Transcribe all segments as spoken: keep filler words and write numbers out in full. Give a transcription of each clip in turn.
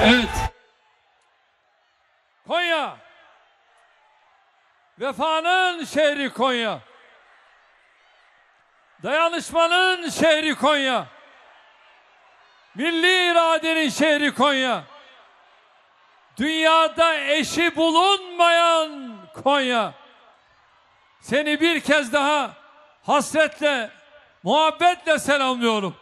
Evet. Konya. Vefanın şehri Konya. Dayanışmanın şehri Konya. Milli iradenin şehri Konya. Dünyada eşi bulunmayan Konya. Seni bir kez daha hasretle, muhabbetle selamlıyorum.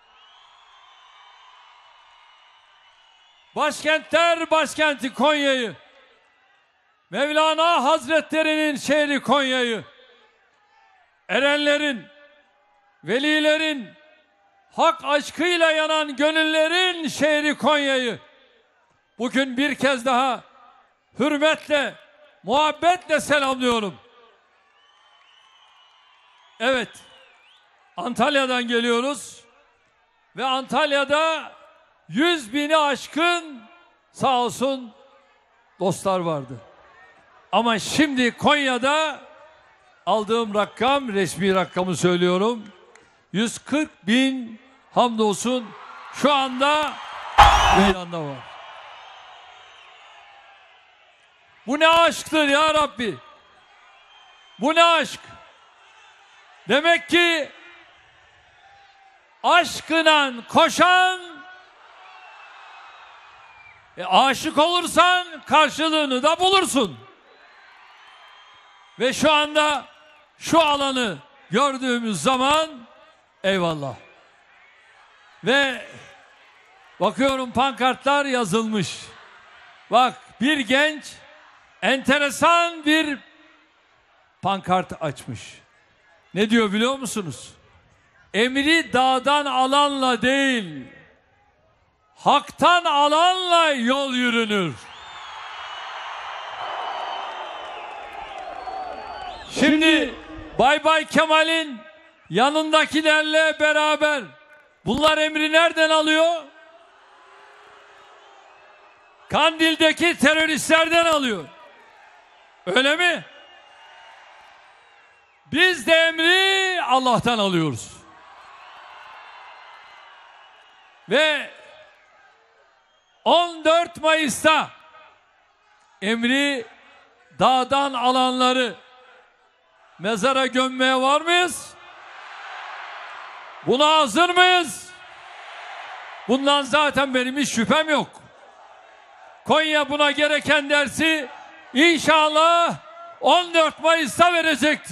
Başkentler başkenti Konya'yı, Mevlana Hazretleri'nin şehri Konya'yı, erenlerin, velilerin, hak aşkıyla yanan gönüllerin şehri Konya'yı bugün bir kez daha hürmetle, muhabbetle selamlıyorum. Evet, Antalya'dan geliyoruz ve Antalya'da yüz bini aşkın sağ olsun dostlar vardı. Ama şimdi Konya'da aldığım rakam, resmi rakamı söylüyorum, yüz kırk bin hamdolsun şu anda meydanda var. Bu ne aşktır ya Rabbi? Bu ne aşk? Demek ki aşkına koşan, e, aşık olursan karşılığını da bulursun. Ve şu anda şu alanı gördüğümüz zaman eyvallah. Ve bakıyorum pankartlar yazılmış. Bak, bir genç enteresan bir pankart açmış. Ne diyor biliyor musunuz? Emri dağdan alanla değil, haktan alanla yol yürünür. Şimdi Bay Bay Kemal'in yanındakilerle beraber bunlar emri nereden alıyor? Kandil'deki teröristlerden alıyor. Öyle mi? Biz de emri Allah'tan alıyoruz. Ve on dört Mayıs'ta emri dağdan alanları mezara gömmeye var mıyız? Buna hazır mıyız? Bundan zaten benim hiç şüphem yok. Konya buna gereken dersi inşallah on dört Mayıs'ta verecektir.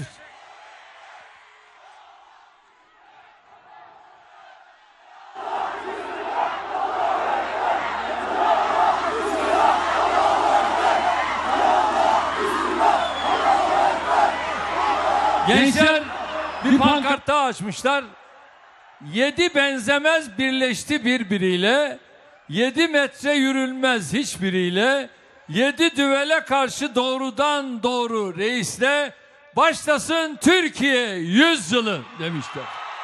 Gençler bir pankart daha açmışlar. Yedi benzemez birleşti birbiriyle, yedi metre yürülmez hiçbiriyle, yedi düvele karşı doğrudan doğru reisle başlasın Türkiye yüzyılı demişler.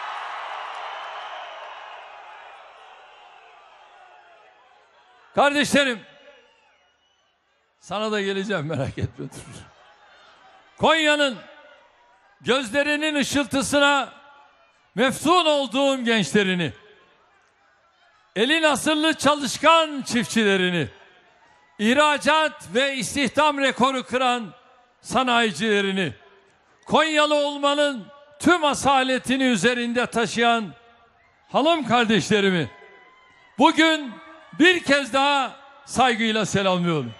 Kardeşlerim, sana da geleceğim, merak etme. Konya'nın gözlerinin ışıltısına meftun olduğum gençlerini, eli nasırlı çalışkan çiftçilerini, ihracat ve istihdam rekoru kıran sanayicilerini, Konyalı olmanın tüm asaletini üzerinde taşıyan hanım kardeşlerimi bugün bir kez daha saygıyla selamlıyorum.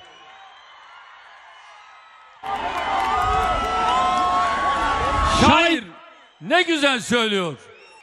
Şair ne güzel söylüyor.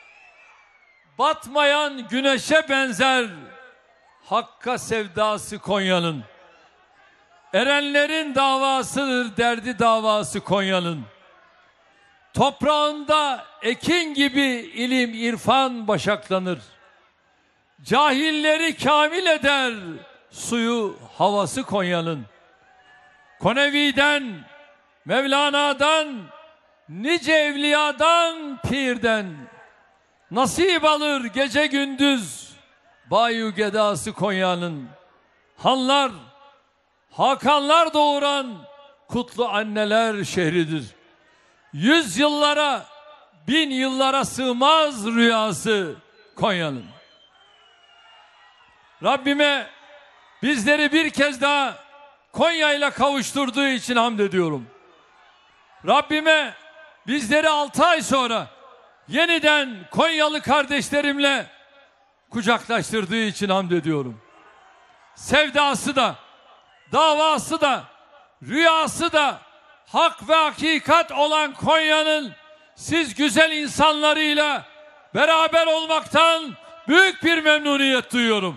Batmayan güneşe benzer hakka sevdası Konya'nın. Erenlerin davasıdır derdi davası Konya'nın. Toprağında ekin gibi ilim irfan başaklanır. Cahilleri kamil eder suyu havası Konya'nın. Konevi'den, Mevlana'dan, nice evliyadan, pirden nasip alır gece gündüz bayu gedası Konya'nın. Hanlar, hakanlar doğuran kutlu anneler şehridir. Yüz yıllara, bin yıllara sığmaz rüyası Konya'nın. Rabbime bizleri bir kez daha Konya ile kavuşturduğu için hamd ediyorum. Rabbime bizleri altı ay sonra yeniden Konyalı kardeşlerimle kucaklaştırdığı için hamd ediyorum. Sevdası da, davası da, rüyası da hak ve hakikat olan Konya'nın siz güzel insanlarıyla beraber olmaktan büyük bir memnuniyet duyuyorum.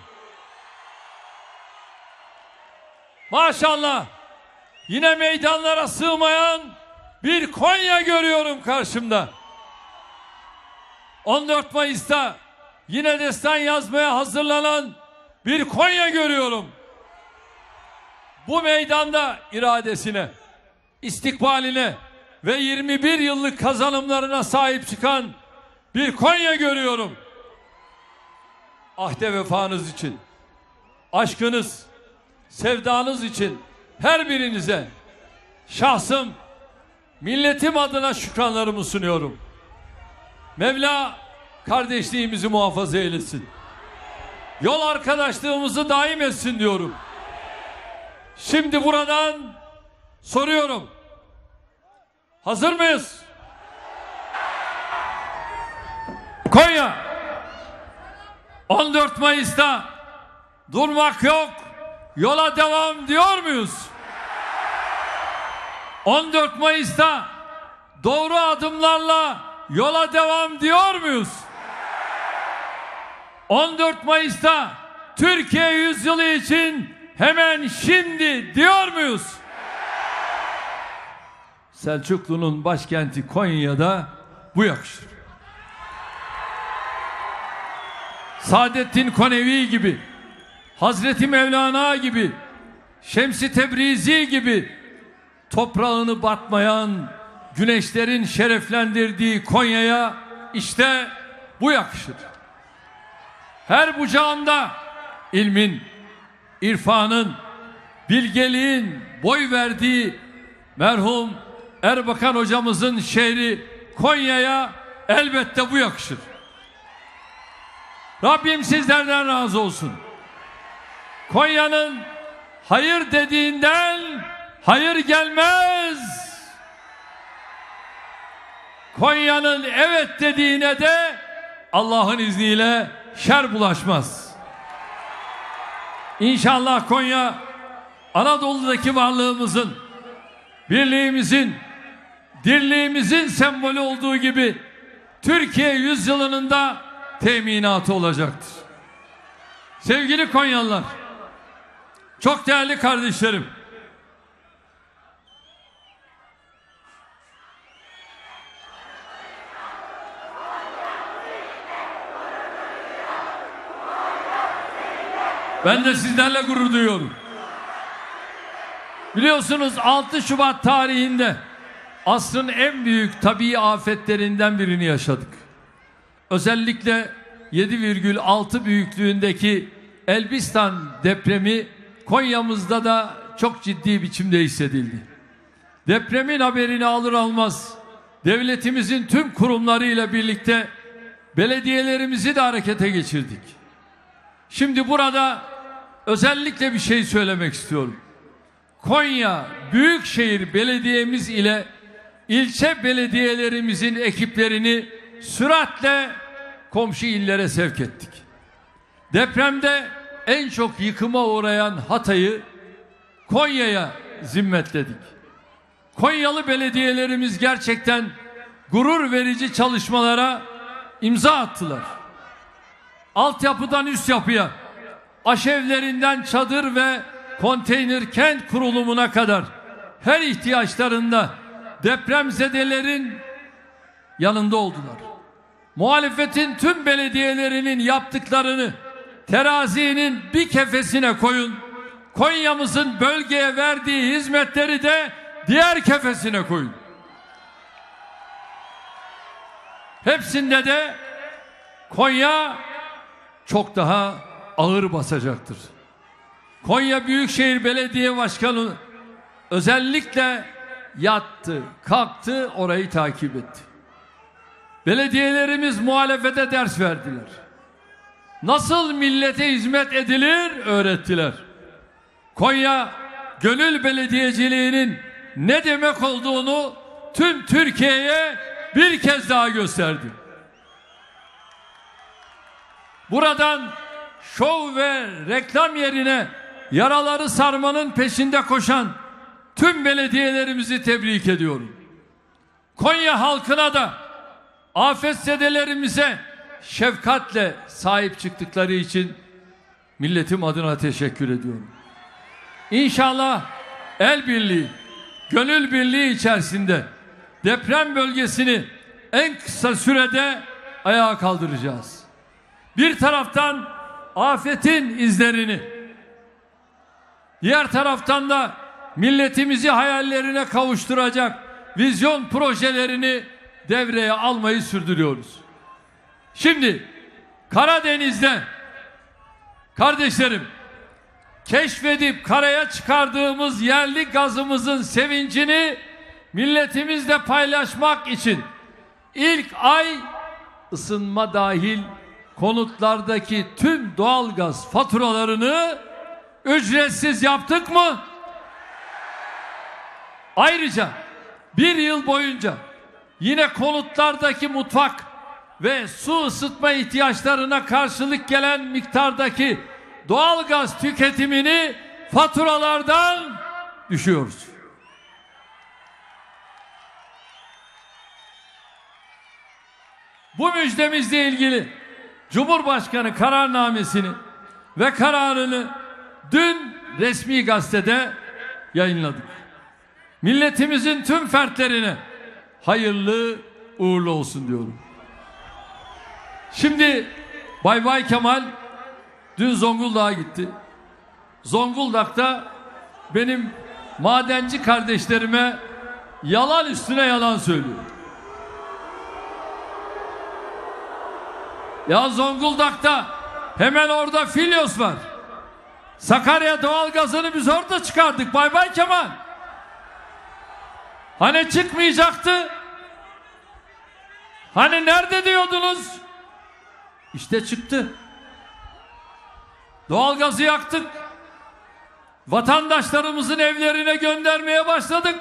Maşallah yine meydanlara sığmayan bir Konya görüyorum karşımda. on dört Mayıs'ta yine destan yazmaya hazırlanan bir Konya görüyorum. Bu meydanda iradesine, istikbaline ve yirmi bir yıllık kazanımlarına sahip çıkan bir Konya görüyorum. Ahde vefanız için, aşkınız, sevdanız için her birinize şahsım, milletim adına şükranlarımı sunuyorum. Mevla kardeşliğimizi muhafaza eylesin. Yol arkadaşlığımızı daim etsin diyorum. Şimdi buradan soruyorum. Hazır mıyız? Konya on dört Mayıs'ta durmak yok, yola devam diyor muyuz? on dört Mayıs'ta doğru adımlarla yola devam diyor muyuz? on dört Mayıs'ta Türkiye yüzyılı için hemen şimdi diyor muyuz? Selçuklu'nun başkenti Konya'da bu yakışır. Saadettin Konevi gibi, Hazreti Mevlana gibi, Şems-i Tebrizi gibi toprağını batmayan güneşlerin şereflendirdiği Konya'ya işte bu yakışır. Her bucağında ilmin, irfanın, bilgeliğin boy verdiği merhum Erbakan hocamızın şehri Konya'ya elbette bu yakışır. Rabbim sizlerden razı olsun. Konya'nın hayır dediğinden hayır gelmez. Konya'nın evet dediğine de Allah'ın izniyle şer bulaşmaz. İnşallah Konya Anadolu'daki varlığımızın, birliğimizin, dirliğimizin sembolü olduğu gibi Türkiye yüzyılının da teminatı olacaktır. Sevgili Konyalılar, çok değerli kardeşlerim, ben de sizlerle gurur duyuyorum. Biliyorsunuz altı Şubat tarihinde asrın en büyük tabii afetlerinden birini yaşadık. Özellikle yedi virgül altı büyüklüğündeki Elbistan depremi Konya'mızda da çok ciddi biçimde hissedildi. Depremin haberini alır almaz devletimizin tüm kurumlarıyla birlikte belediyelerimizi de harekete geçirdik. Şimdi burada özellikle bir şey söylemek istiyorum. Konya Büyükşehir Belediyemiz ile ilçe belediyelerimizin ekiplerini süratle komşu illere sevk ettik. Depremde en çok yıkıma uğrayan Hatay'ı Konya'ya zimmetledik. Konyalı belediyelerimiz gerçekten gurur verici çalışmalara imza attılar. Altyapıdan üst yapıya, aşevlerinden çadır ve konteyner kent kurulumuna kadar her ihtiyaçlarında depremzedelerin yanında oldular. Muhalefetin tüm belediyelerinin yaptıklarını terazinin bir kefesine koyun. Konya'mızın bölgeye verdiği hizmetleri de diğer kefesine koyun. Hepsinde de Konya çok daha ağır basacaktır. Konya Büyükşehir Belediye Başkanı özellikle yattı, kalktı, orayı takip etti. Belediyelerimiz muhalefete ders verdiler. Nasıl millete hizmet edilir öğrettiler. Konya gönül belediyeciliğinin ne demek olduğunu tüm Türkiye'ye bir kez daha gösterdi. Buradan şov ve reklam yerine yaraları sarmanın peşinde koşan tüm belediyelerimizi tebrik ediyorum. Konya halkına da afetzedelerimize şefkatle sahip çıktıkları için milletim adına teşekkür ediyorum. İnşallah el birliği, gönül birliği içerisinde deprem bölgesini en kısa sürede ayağa kaldıracağız. Bir taraftan afetin izlerini, diğer taraftan da milletimizi hayallerine kavuşturacak vizyon projelerini devreye almayı sürdürüyoruz. Şimdi Karadeniz'de kardeşlerim, keşfedip karaya çıkardığımız yerli gazımızın sevincini milletimizle paylaşmak için ilk ay ısınma dahil konutlardaki tüm doğalgaz faturalarını ücretsiz yaptık mı? Ayrıca bir yıl boyunca yine konutlardaki mutfak ve su ısıtma ihtiyaçlarına karşılık gelen miktardaki doğalgaz tüketimini faturalardan düşüyoruz. Bu müjdemizle ilgili Cumhurbaşkanı kararnamesini ve kararını dün resmi gazetede yayınladık. Milletimizin tüm fertlerine hayırlı uğurlu olsun diyorum. Şimdi Bay Bay Kemal dün Zonguldak'a gitti. Zonguldak'ta benim madenci kardeşlerime yalan üstüne yalan söylüyor. Ya Zonguldak'ta hemen orada Filyos var. Sakarya doğalgazını biz orada çıkardık Bay Bay Kemal. Hani çıkmayacaktı? Hani nerede diyordunuz? İşte çıktı. Doğalgazı yaktık. Vatandaşlarımızın evlerine göndermeye başladık.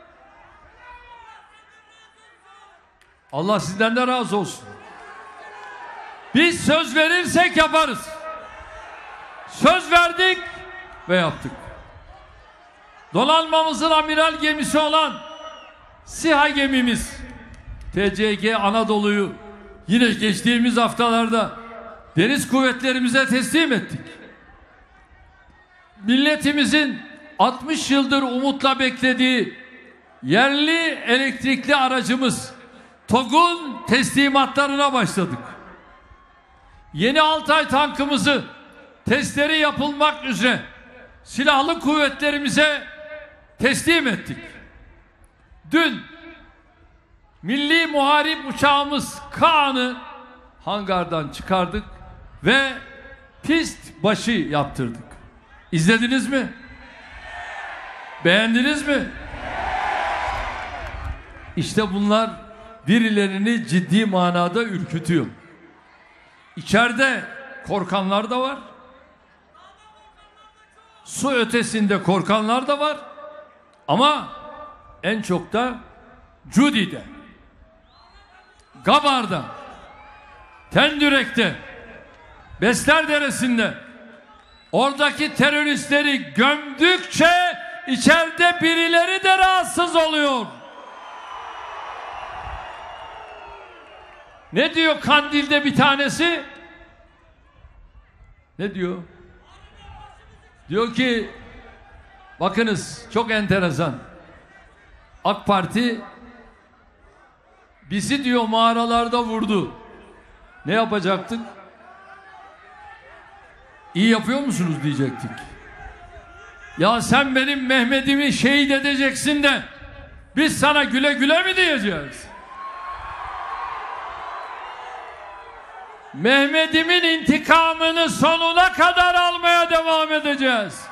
Allah sizden de razı olsun. Biz söz verirsek yaparız. Söz verdik ve yaptık. Donanmamızın amiral gemisi olan SİHA gemimiz T C G Anadolu'yu yine geçtiğimiz haftalarda deniz kuvvetlerimize teslim ettik. Milletimizin altmış yıldır umutla beklediği yerli elektrikli aracımız TOG'un teslimatlarına başladık. Yeni Altay tankımızı testleri yapılmak üzere silahlı kuvvetlerimize teslim ettik. Dün milli muharip uçağımız Kaan'ı hangardan çıkardık ve pist başı yaptırdık. İzlediniz mi? Beğendiniz mi? İşte bunlar birilerini ciddi manada ürkütüyor. İçeride korkanlar da var. Su ötesinde korkanlar da var. Ama en çok da Cudi'de, Gabar'da, Tendürek'te, Besler Deresi'nde oradaki teröristleri gömdükçe içeride birileri de rahatsız oluyor. Ne diyor Kandil'de bir tanesi? Ne diyor? Diyor ki bakınız çok enteresan. AK Parti bizi diyor mağaralarda vurdu. Ne yapacaktık? İyi yapıyor musunuz diyecektik. Ya sen benim Mehmet'imi şehit edeceksin de biz sana güle güle mi diyeceğiz? Mehmet'imin intikamını sonuna kadar almaya devam edeceğiz.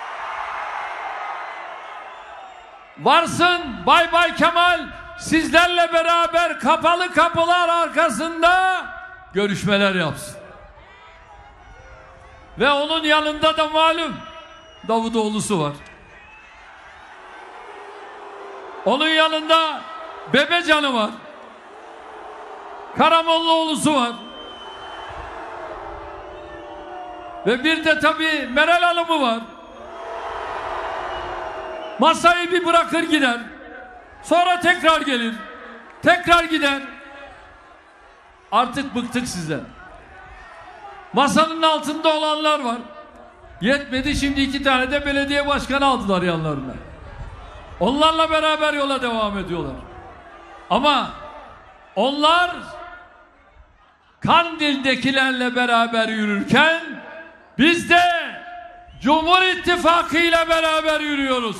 Varsın Bay Bay Kemal sizlerle beraber kapalı kapılar arkasında görüşmeler yapsın. Ve onun yanında da malum Davutoğlu'su var. Onun yanında Bebecan'ı var. Karamollaoğlu'su var. Ve bir de tabii Meral Hanım'ı var. Masayı bir bırakır gider. Sonra tekrar gelir. Tekrar gider. Artık bıktık sizden. Masanın altında olanlar var. Yetmedi, şimdi iki tane de belediye başkanı aldılar yanlarına. Onlarla beraber yola devam ediyorlar. Ama onlar Kandil'dekilerle beraber yürürken biz de Cumhur İttifakı ile beraber yürüyoruz.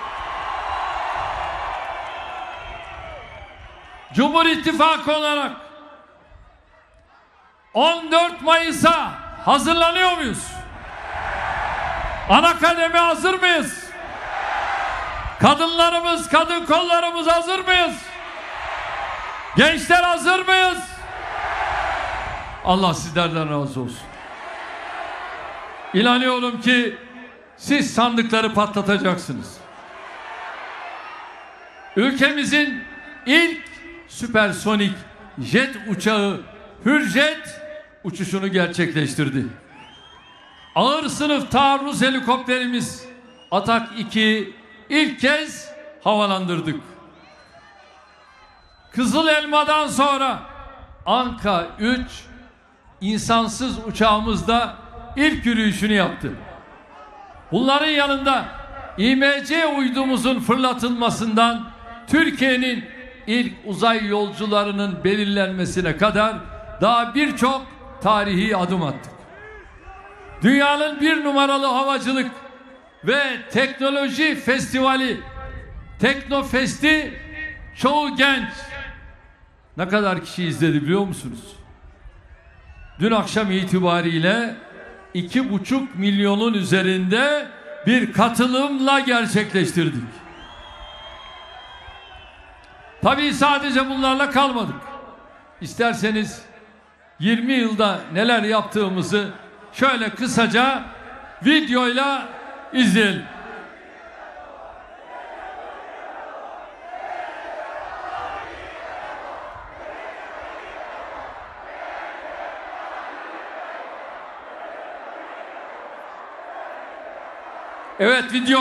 Cumhur İttifakı olarak on dört Mayıs'a hazırlanıyor muyuz? Ana kademe hazır mıyız? Kadınlarımız, kadın kollarımız hazır mıyız? Gençler hazır mıyız? Allah sizlerden razı olsun. İnanıyorum ki siz sandıkları patlatacaksınız. Ülkemizin ilk süpersonik jet uçağı Hürjet uçuşunu gerçekleştirdi. Ağır sınıf taarruz helikopterimiz Atak iki ilk kez havalandırdık. Kızıl Elma'dan sonra Anka üç insansız uçağımız da ilk yürüyüşünü yaptı. Bunların yanında İ M C uydumuzun fırlatılmasından Türkiye'nin ilk uzay yolcularının belirlenmesine kadar daha birçok tarihi adım attık. Dünyanın bir numaralı havacılık ve teknoloji festivali Teknofest'i çoğu genç ne kadar kişi izledi biliyor musunuz? Dün akşam itibariyle iki buçuk milyonun üzerinde bir katılımla gerçekleştirdik. Tabii sadece bunlarla kalmadık. İsterseniz yirmi yılda neler yaptığımızı şöyle kısaca videoyla izleyelim. Evet, video.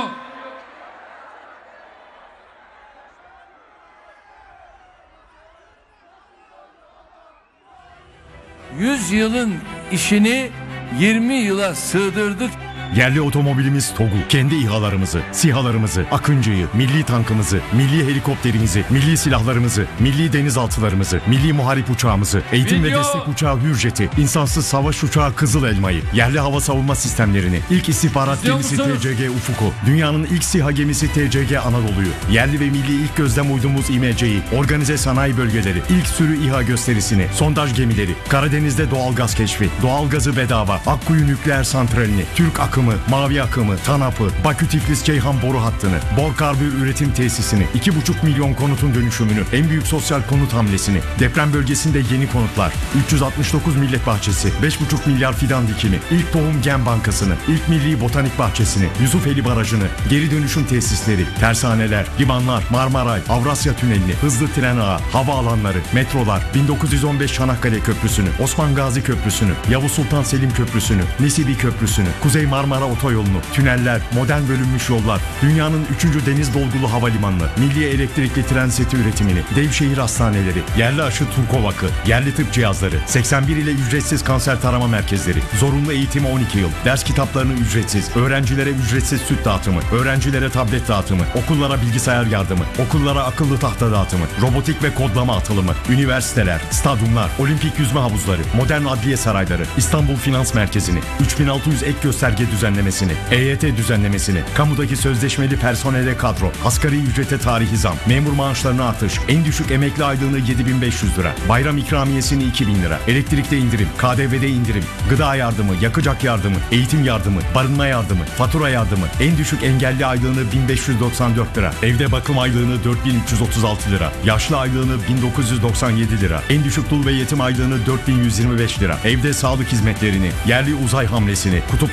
yüz yılın işini yirmi yıla sığdırdık. Yerli otomobilimiz TOG'u, kendi İHA'larımızı, SİHA'larımızı, Akıncı'yı, milli tankımızı, milli helikopterimizi, milli silahlarımızı, milli denizaltılarımızı, milli muharip uçağımızı, eğitim Video. ve destek uçağı Hürjet'i, insansız savaş uçağı Kızıl Elma'yı, yerli hava savunma sistemlerini, ilk istihbarat İzliyor gemisi musunuz? T C G Ufuk'u, dünyanın ilk SİHA gemisi T C G Anadolu'yu, yerli ve milli ilk gözlem uydumuz İ M C'yi, organize sanayi bölgeleri, ilk sürü İHA gösterisini, sondaj gemileri, Karadeniz'de doğalgaz keşfi, doğalgazı bedava, Akkuyu nükleer santralini, Türk akımı, Mavi akımı, TANAP'ı, Bakü Tiflis Ceyhan boru hattını, bor karbür üretim tesisini, iki buçuk milyon konutun dönüşümünü, en büyük sosyal konut hamlesini, deprem bölgesinde yeni konutlar, üç yüz altmış dokuz millet bahçesi, beş buçuk milyar fidan dikimi, ilk tohum gen bankasını, ilk milli botanik bahçesini, Yusufeli Barajı'nı, geri dönüşüm tesisleri, tersaneler, limanlar, Marmaray, Avrasya Tüneli'ni, hızlı tren ağı, havaalanları, metrolar, bin dokuz yüz on beş Çanakkale Köprüsü'nü, Osman Gazi Köprüsü'nü, Yavuz Sultan Selim Köprüsü'nü, Nisibi Köprüsü'nü, Kuzey Marmara Otoyolunu, tüneller, modern bölünmüş yollar, dünyanın üçüncü deniz dolgulu havalimanını, milli elektrikli tren seti üretimini, devşehir hastaneleri, yerli aşı Turkovak'ı, yerli tıp cihazları, seksen bir ile ücretsiz kanser tarama merkezleri, zorunlu eğitimi on iki yıl, ders kitaplarını ücretsiz, öğrencilere ücretsiz süt dağıtımı, öğrencilere tablet dağıtımı, okullara bilgisayar yardımı, okullara akıllı tahta dağıtımı, robotik ve kodlama atılımı, üniversiteler, stadyumlar, olimpik yüzme havuzları, modern adliye sarayları, İstanbul Finans Merkezi'ni, üç bin altı yüz ek gösterge düzenlemesini, E Y T düzenlemesini, kamudaki sözleşmeli personele kadro, asgari ücrete tarihi zam, memur maaşlarına artış, en düşük emekli aylığını yedi bin beş yüz lira, bayram ikramiyesini iki bin lira, elektrikte indirim, K D V'de indirim, gıda yardımı, yakacak yardımı, eğitim yardımı, barınma yardımı, fatura yardımı, en düşük engelli aylığını bin beş yüz doksan dört lira, evde bakım aylığını dört bin üç yüz otuz altı lira, yaşlı aylığını bin dokuz yüz doksan yedi lira, en düşük dul ve yetim aylığını dört bin yüz yirmi beş lira, evde sağlık hizmetlerini, yerli uzay hamlesini, kutuplarda araştırma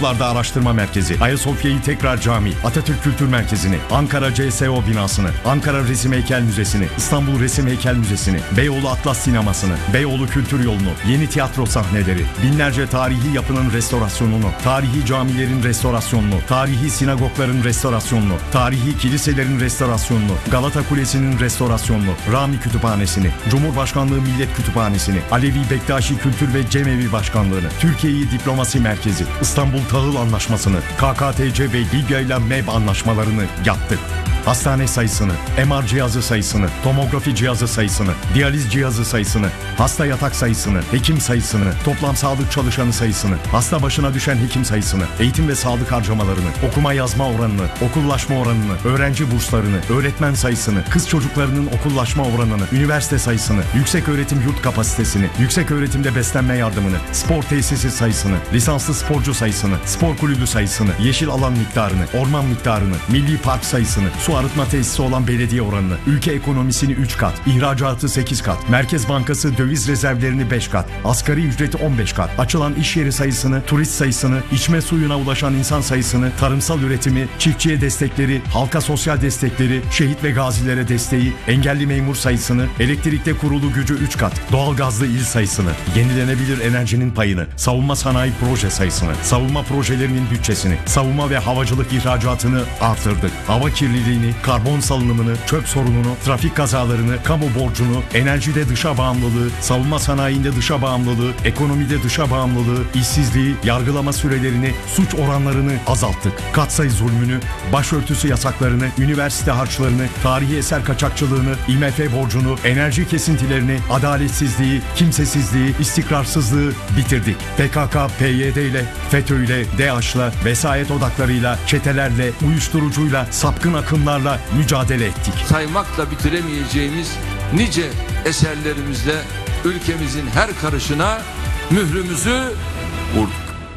Araştırma Merkezi, Ayasofya'yı tekrar cami, Atatürk Kültür Merkezi'ni, Ankara C S O binasını, Ankara Resim Heykel Müzesi'ni, İstanbul Resim Heykel Müzesi'ni, Beyoğlu Atlas Sineması'nı, Beyoğlu Kültür Yolu'nu, yeni tiyatro sahneleri, binlerce tarihi yapının restorasyonunu, tarihi camilerin restorasyonunu, tarihi sinagogların restorasyonunu, tarihi kiliselerin restorasyonunu, Galata Kulesi'nin restorasyonunu, Rami Kütüphanesi'ni, Cumhurbaşkanlığı Millet Kütüphanesi'ni, Alevi Bektaşi Kültür ve Cemevi Başkanlığı'nı, Türkiye'yi Diplomasi Merkezi, İstanbul Tahıl Anlaşması'nı, K K T C ve Libya ile M E B anlaşmalarını yaptık. Hastane sayısını, M R cihazı sayısını, tomografi cihazı sayısını, diyaliz cihazı sayısını, hasta yatak sayısını, hekim sayısını, toplam sağlık çalışanı sayısını, hasta başına düşen hekim sayısını, eğitim ve sağlık harcamalarını, okuma yazma oranını, okullaşma oranını, öğrenci burslarını, öğretmen sayısını, kız çocuklarının okullaşma oranını, üniversite sayısını, yüksek öğretim yurt kapasitesini, yüksek öğretimde beslenme yardımını, spor tesisi sayısını, lisanslı sporcu sayısını, spor kulübü sayısını, yeşil alan miktarını, orman miktarını, milli park sayısını, su arıtma tesisi olan belediye oranını, ülke ekonomisini üç kat, ihracatı sekiz kat, Merkez Bankası döviz rezervlerini beş kat, asgari ücreti on beş kat, açılan iş yeri sayısını, turist sayısını, içme suyuna ulaşan insan sayısını, tarımsal üretimi, çiftçiye destekleri, halka sosyal destekleri, şehit ve gazilere desteği, engelli memur sayısını, elektrikte kurulu gücü üç kat, doğalgazlı il sayısını, yenilenebilir enerjinin payını, savunma sanayi proje sayısını, savunma projelerinin bütçesini, savunma ve havacılık ihracatını artırdık. Hava kirliliğini, karbon salınımını, çöp sorununu, trafik kazalarını, kamu borcunu, enerjide dışa bağımlılığı, savunma sanayinde dışa bağımlılığı, ekonomide dışa bağımlılığı, işsizliği, yargılama sürelerini, suç oranlarını azalttık. Katsayı zulmünü, başörtüsü yasaklarını, üniversite harçlarını, tarihi eser kaçakçılığını, I M F borcunu, enerji kesintilerini, adaletsizliği, kimsesizliği, istikrarsızlığı bitirdik. P K K, P Y D ile, FETÖ ile, DAEŞ'la, vesayet odaklarıyla, çetelerle, uyuşturucuyla, sapkın akımlarla mücadele ettik. Saymakla bitiremeyeceğimiz nice eserlerimizle ülkemizin her karışına mührümüzü vurduk.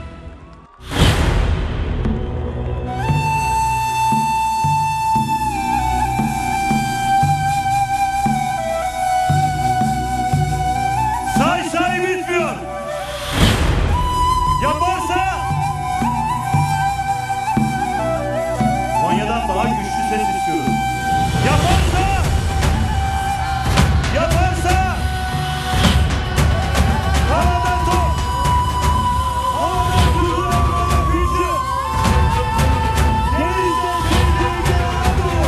Say say bitmiyor. Yaparsa Konya'dan daha güçlü ses istiyoruz. Yaparsa Yaparsa havadan top, havadan duygulanma gücü, denizden Türkiye'ye Anadolu.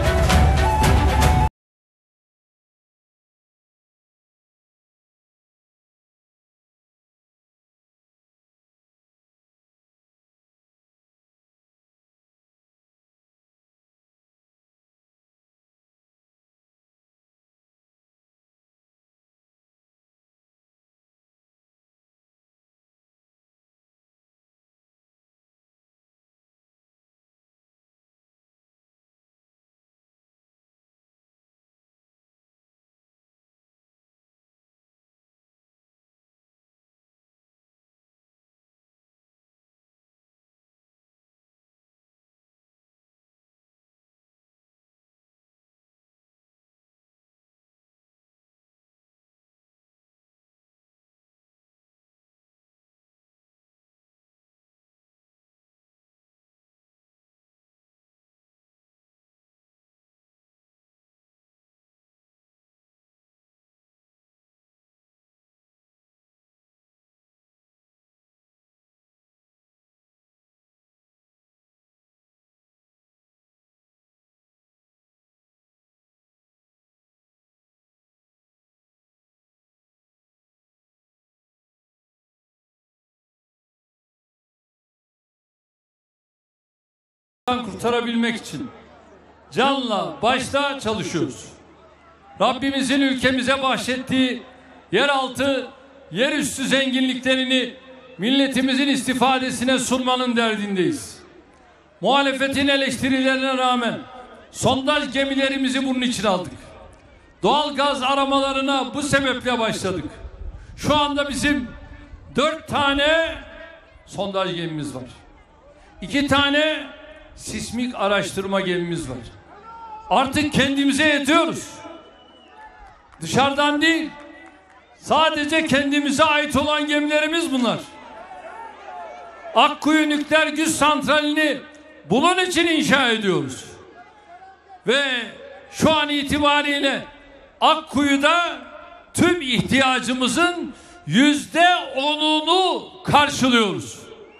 kurtarabilmek için canla başla çalışıyoruz. Rabbimizin ülkemize bahşettiği yeraltı, yerüstü zenginliklerini milletimizin istifadesine sunmanın derdindeyiz. Muhalefetin eleştirilerine rağmen sondaj gemilerimizi bunun için aldık. Doğal gaz aramalarına bu sebeple başladık. Şu anda bizim dört tane sondaj gemimiz var. İki tane sismik araştırma gemimiz var. Artık kendimize yetiyoruz. Dışarıdan değil, sadece kendimize ait olan gemilerimiz bunlar. Akkuyu Nükleer Güç Santrali'ni bunun için inşa ediyoruz. Ve şu an itibariyle Akkuyu'da tüm ihtiyacımızın yüzde onunu karşılıyoruz.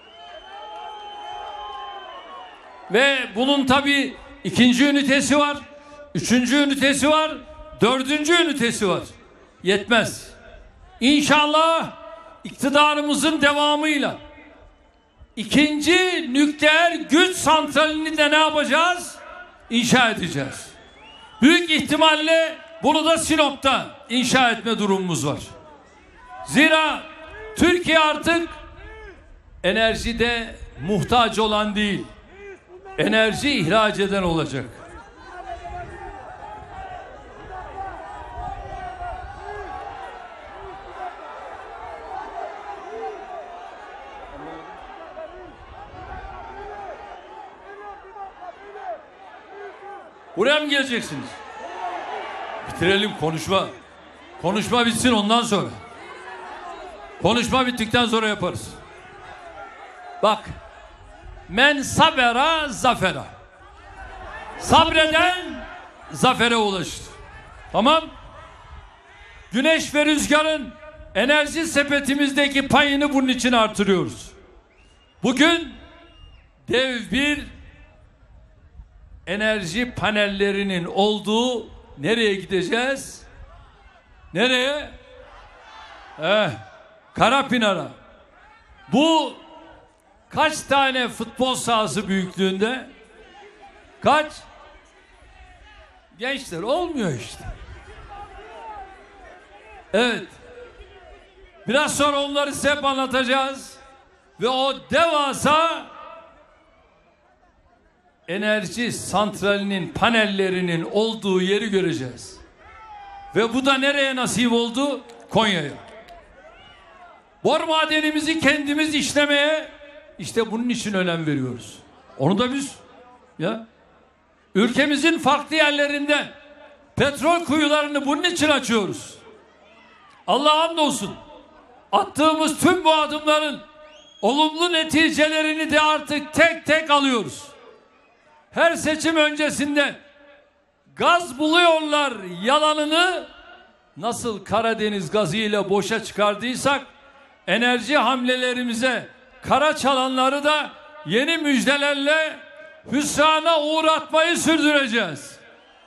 Ve bunun tabii ikinci ünitesi var, üçüncü ünitesi var, dördüncü ünitesi var. Yetmez. İnşallah iktidarımızın devamıyla ikinci nükleer güç santralini de ne yapacağız? İnşa edeceğiz. Büyük ihtimalle bunu da Sinop'ta inşa etme durumumuz var. Zira Türkiye artık enerjide muhtaç olan değil, enerji ihraç eden olacak. Buraya mı geleceksiniz? Bitirelim konuşma. Konuşma bitsin ondan sonra. Konuşma bittikten sonra yaparız. Bak. Men sabera zafera. Sabreden zafere ulaşır. Tamam. Güneş ve rüzgarın enerji sepetimizdeki payını bunun için artırıyoruz. Bugün dev bir enerji panellerinin olduğu nereye gideceğiz? Nereye? Eh, Karapınar'a. Bu kaç tane futbol sahası büyüklüğünde? Kaç? Gençler olmuyor işte. Evet. Biraz sonra onları size hep anlatacağız. Ve o devasa enerji santralinin panellerinin olduğu yeri göreceğiz. Ve bu da nereye nasip oldu? Konya'ya. Bor madenimizi kendimiz işlemeye işte bunun için önem veriyoruz. Onu da biz ya ülkemizin farklı yerlerinde petrol kuyularını bunun için açıyoruz. Allah'a hamdolsun. Attığımız tüm bu adımların olumlu neticelerini de artık tek tek alıyoruz. Her seçim öncesinde gaz buluyorlar yalanını nasıl Karadeniz gazı ile boşa çıkardıysak enerji hamlelerimize kara çalanları da yeni müjdelerle hüsrana uğratmayı sürdüreceğiz.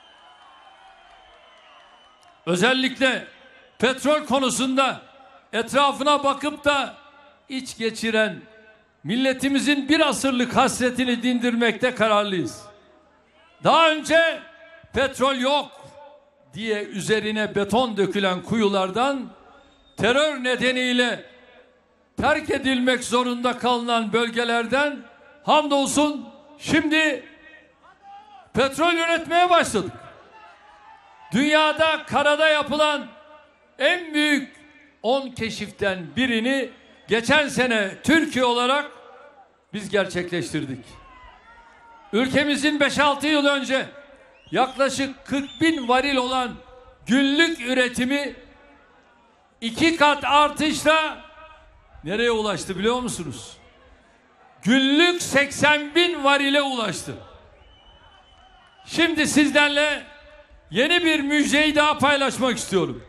Özellikle petrol konusunda etrafına bakıp da iç geçiren milletimizin bir asırlık hasretini dindirmekte kararlıyız. Daha önce petrol yok diye üzerine beton dökülen kuyulardan terör nedeniyle terk edilmek zorunda kalınan bölgelerden hamdolsun şimdi petrol üretmeye başladık. Dünyada karada yapılan en büyük on keşiften birini geçen sene Türkiye olarak biz gerçekleştirdik. Ülkemizin beş altı yıl önce yaklaşık kırk bin varil olan günlük üretimi iki kat artışla nereye ulaştı biliyor musunuz? Günlük seksen bin varile ulaştı. Şimdi sizlerle yeni bir müjdeyi daha paylaşmak istiyorum.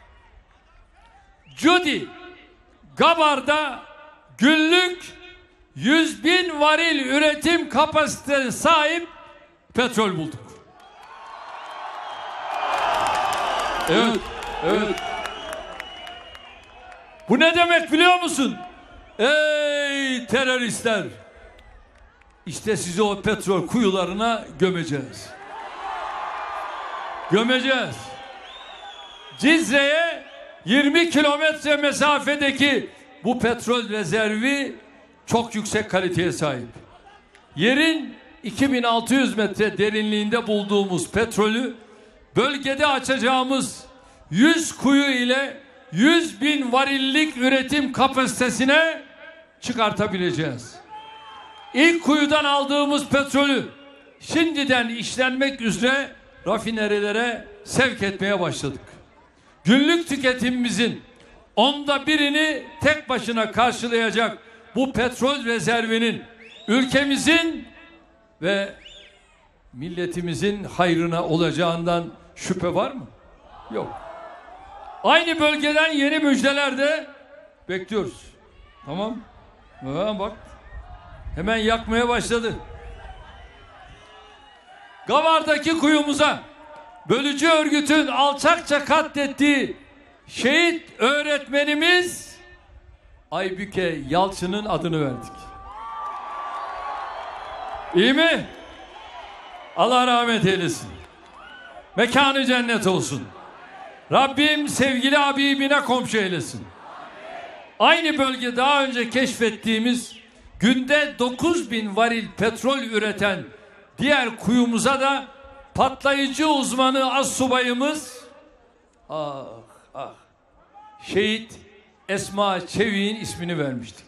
Cudi Gabar'da günlük yüz bin varil üretim kapasitesine sahip petrol bulduk. Evet, evet. Bu ne demek biliyor musun? Ey teröristler! İşte sizi o petrol kuyularına gömeceğiz. Gömeceğiz. Cizre'ye yirmi kilometre mesafedeki bu petrol rezervi çok yüksek kaliteye sahip. Yerin iki bin altı yüz metre derinliğinde bulduğumuz petrolü bölgede açacağımız yüz kuyu ile yüz bin varillik üretim kapasitesine çıkartabileceğiz. İlk kuyudan aldığımız petrolü şimdiden işlenmek üzere rafinerilere sevk etmeye başladık. Günlük tüketimimizin onda birini tek başına karşılayacak bu petrol rezervinin ülkemizin ve milletimizin hayrına olacağından şüphe var mı? Yok. Aynı bölgeden yeni müjdeler de bekliyoruz. Tamam. Ha, bak. Hemen yakmaya başladı. Gavar'daki kuyumuza bölücü örgütün alçakça katlettiği şehit öğretmenimiz Aybüke Yalçın'ın adını verdik. İyi mi? Allah rahmet eylesin. Mekanı cennet olsun. Rabbim sevgili Habibine komşu eylesin. Aynı bölge daha önce keşfettiğimiz günde dokuz bin varil petrol üreten diğer kuyumuza da patlayıcı uzmanı astsubayımız ah ah şehit Esma Çevik'in ismini vermiştik.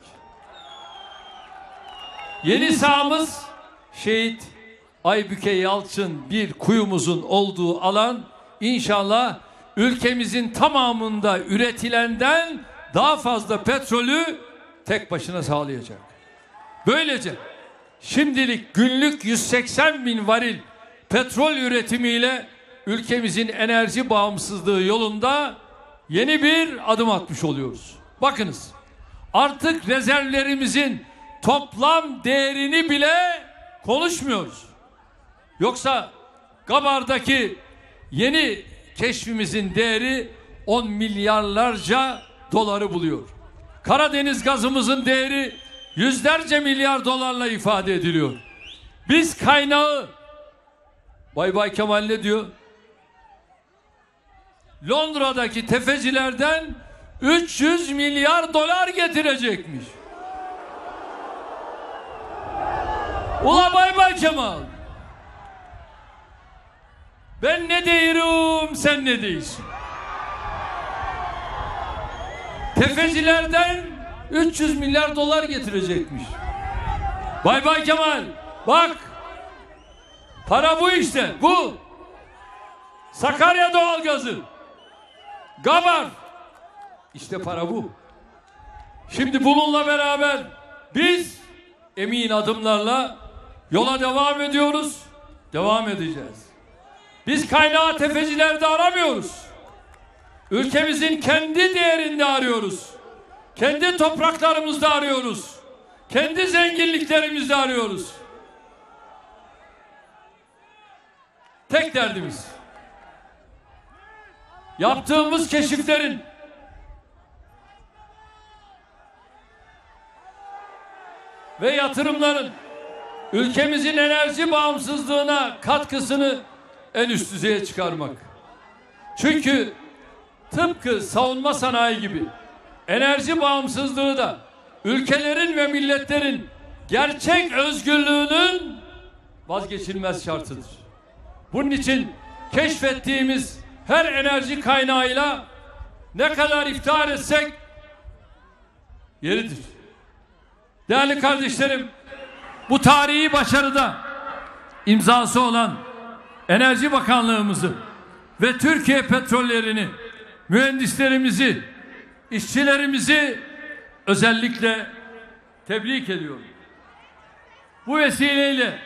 Yeni sahamız şehit Aybüke Yalçın bir kuyumuzun olduğu alan inşallah ülkemizin tamamında üretilenden daha fazla petrolü tek başına sağlayacak. Böylece şimdilik günlük yüz seksen bin varil petrol üretimiyle ülkemizin enerji bağımsızlığı yolunda yeni bir adım atmış oluyoruz. Bakınız, artık rezervlerimizin toplam değerini bile konuşmuyoruz. Yoksa Gabar'daki yeni keşfimizin değeri on milyarlarca doları buluyor. Karadeniz gazımızın değeri yüzlerce milyar dolarla ifade ediliyor. Biz kaynağı Bay Bay Kemal ne diyor? Londra'daki tefecilerden üç yüz milyar dolar getirecekmiş. Ula Bay Bay Kemal, ben ne diyorum sen ne diyorsun? Tefecilerden üç yüz milyar dolar getirecekmiş. Bay Bay Kemal bak, para bu işte, bu. Sakarya doğalgazı, Gabar, işte para bu. Şimdi bununla beraber biz emin adımlarla yola devam ediyoruz, devam edeceğiz. Biz kaynağı tefecilerde aramıyoruz. Ülkemizin kendi değerinde arıyoruz. Kendi topraklarımızda arıyoruz. Kendi zenginliklerimizde arıyoruz. Tek derdimiz, yaptığımız keşiflerin ve yatırımların ülkemizin enerji bağımsızlığına katkısını en üst düzeye çıkarmak. Çünkü tıpkı savunma sanayi gibi enerji bağımsızlığı da ülkelerin ve milletlerin gerçek özgürlüğünün vazgeçilmez şartıdır. Bunun için keşfettiğimiz her enerji kaynağıyla ne kadar iftihar etsek yeridir. Değerli kardeşlerim, bu tarihi başarıda imzası olan Enerji Bakanlığımızı ve Türkiye Petrollerini, mühendislerimizi, işçilerimizi özellikle tebrik ediyorum. Bu vesileyle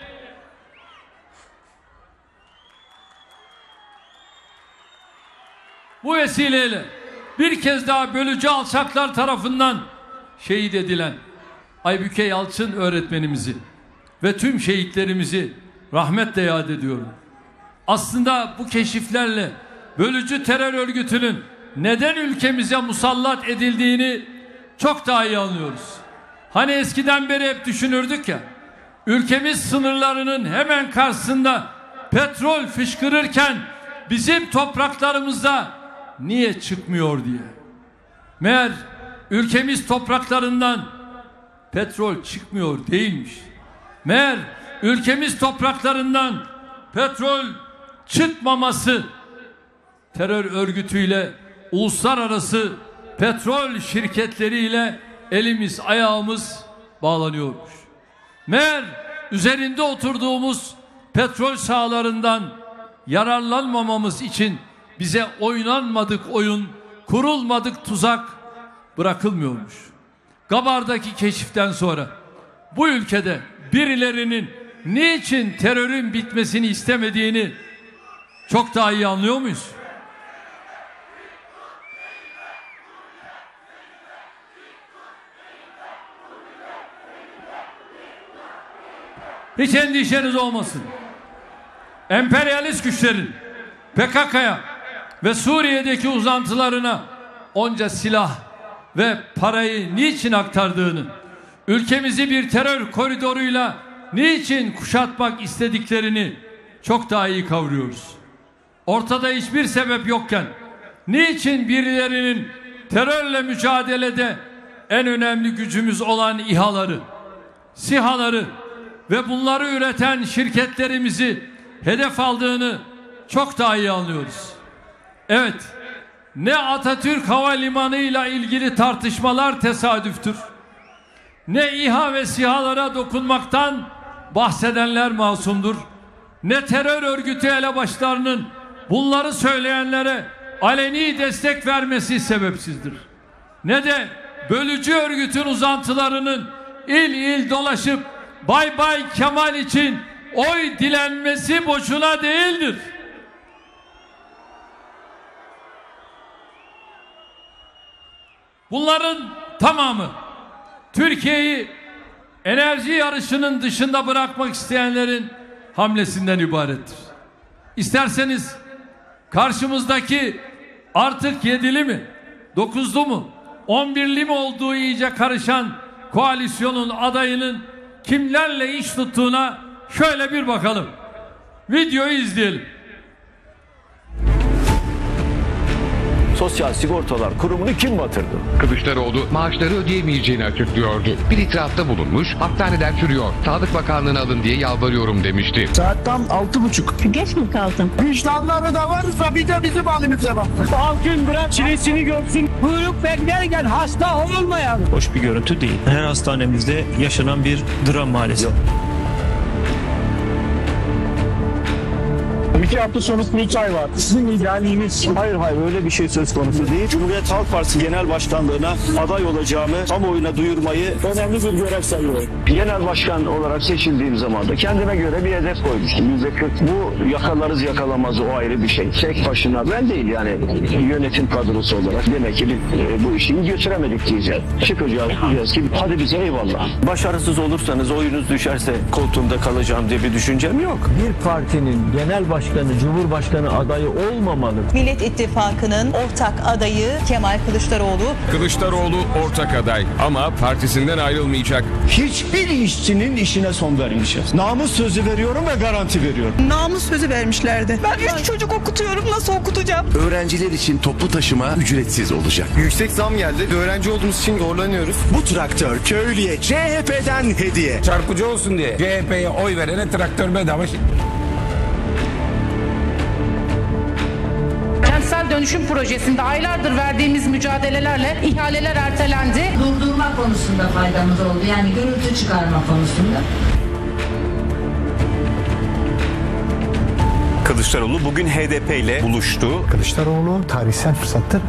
bu vesileyle bir kez daha bölücü alçaklar tarafından şehit edilen Aybüke Yalçın öğretmenimizi ve tüm şehitlerimizi rahmetle yad ediyorum. Aslında bu keşiflerle bölücü terör örgütünün neden ülkemize musallat edildiğini çok daha iyi anlıyoruz. Hani eskiden beri hep düşünürdük ya, ülkemiz sınırlarının hemen karşısında petrol fışkırırken bizim topraklarımızda niye çıkmıyor diye. Meğer ülkemiz topraklarından petrol çıkmıyor değilmiş. Meğer ülkemiz topraklarından petrol çıkmaması terör örgütüyle, uluslararası petrol şirketleriyle elimiz ayağımız bağlanıyormuş. Meğer üzerinde oturduğumuz petrol sahalarından yararlanmamamız için bize oynanmadık oyun, kurulmadık tuzak bırakılmıyormuş. Gabar'daki keşiften sonra bu ülkede birilerinin niçin terörün bitmesini istemediğini çok daha iyi anlıyor muyuz? Hiç endişeniz olmasın. Emperyalist güçlerin P K K'ya ve Suriye'deki uzantılarına onca silah ve parayı niçin aktardığını, ülkemizi bir terör koridoruyla niçin kuşatmak istediklerini çok daha iyi kavruyoruz. Ortada hiçbir sebep yokken niçin birilerinin terörle mücadelede en önemli gücümüz olan İHA'ları, SİHA'ları ve bunları üreten şirketlerimizi hedef aldığını çok daha iyi anlıyoruz. Evet, ne Atatürk Havalimanı ile ilgili tartışmalar tesadüftür, ne İHA ve SİHA'lara dokunmaktan bahsedenler masumdur, ne terör örgütü elebaşlarının bunları söyleyenlere aleni destek vermesi sebepsizdir, ne de bölücü örgütün uzantılarının il il dolaşıp Bay Bay Kemal için oy dilenmesi boşuna değildir. Bunların tamamı Türkiye'yi enerji yarışının dışında bırakmak isteyenlerin hamlesinden ibarettir. İsterseniz karşımızdaki artık yedili mi, dokuzlu mu, on birli mi olduğu iyice karışan koalisyonun adayının kimlerle iş tuttuğuna şöyle bir bakalım. Videoyu izleyelim. Sosyal Sigortalar Kurumu'nu kim batırdı? Kılıçdaroğlu maaşları ödeyemeyeceğini açıklıyordu. Bir itirafta bulunmuş, hastaneler sürüyor. Sağlık Bakanlığı'na alın diye yalvarıyorum demişti. Saat tam altı buçuk. Geç mi kaldın? Vicdanları da varsa bir de bizim halimize bak. Halkın bırak çilesini görsün. Buyruk beklerken hasta olmayan. Hoş bir görüntü değil. Her hastanemizde yaşanan bir dram maalesef. İki hafta sonra kurultay var. Sizin liderliğiniz. Hayır hayır öyle bir şey söz konusu değil. Cumhuriyet Halk Partisi Genel Başkanlığı'na aday olacağımı kamuoyuna duyurmayı Önemli bir görev sayıyorum. genel başkan olarak seçildiğim zaman da kendime göre bir hedef koymuştum. yüzde kırk. Bu yakalarız yakalamaz o ayrı bir şey. Tek başına ben değil yani yönetim kadrosu olarak demek ki biz, e, bu işi götüremedik diyeceğiz. Çıkacağız diyeceğiz ki hadi bize eyvallah. Başarısız olursanız oyunuz düşerse koltuğumda kalacağım diye bir düşüncem yok. Bir partinin genel başkanı, Cumhurbaşkanı adayı olmamalı. Millet İttifakı'nın ortak adayı Kemal Kılıçdaroğlu. Kılıçdaroğlu ortak aday ama partisinden ayrılmayacak. Hiçbir işçinin işine son vermeyeceğiz. Namus sözü veriyorum ve garanti veriyorum. Namus sözü vermişlerdi. Ben üç çocuk okutuyorum, nasıl okutacağım? Öğrenciler için toplu taşıma ücretsiz olacak. Yüksek zam geldi. Öğrenci olduğumuz için zorlanıyoruz. Bu traktör köylüye C H P'den hediye. Çarpıcı olsun diye C H P'ye oy verene traktör bedava. Kentsel dönüşüm projesinde aylardır verdiğimiz mücadelelerle ihaleler ertelendi. Durdurma konusunda faydamız oldu. Yani gürültü çıkarma konusunda. Kılıçdaroğlu bugün H D P ile buluştu. Kılıçdaroğlu tarihsel fırsattır.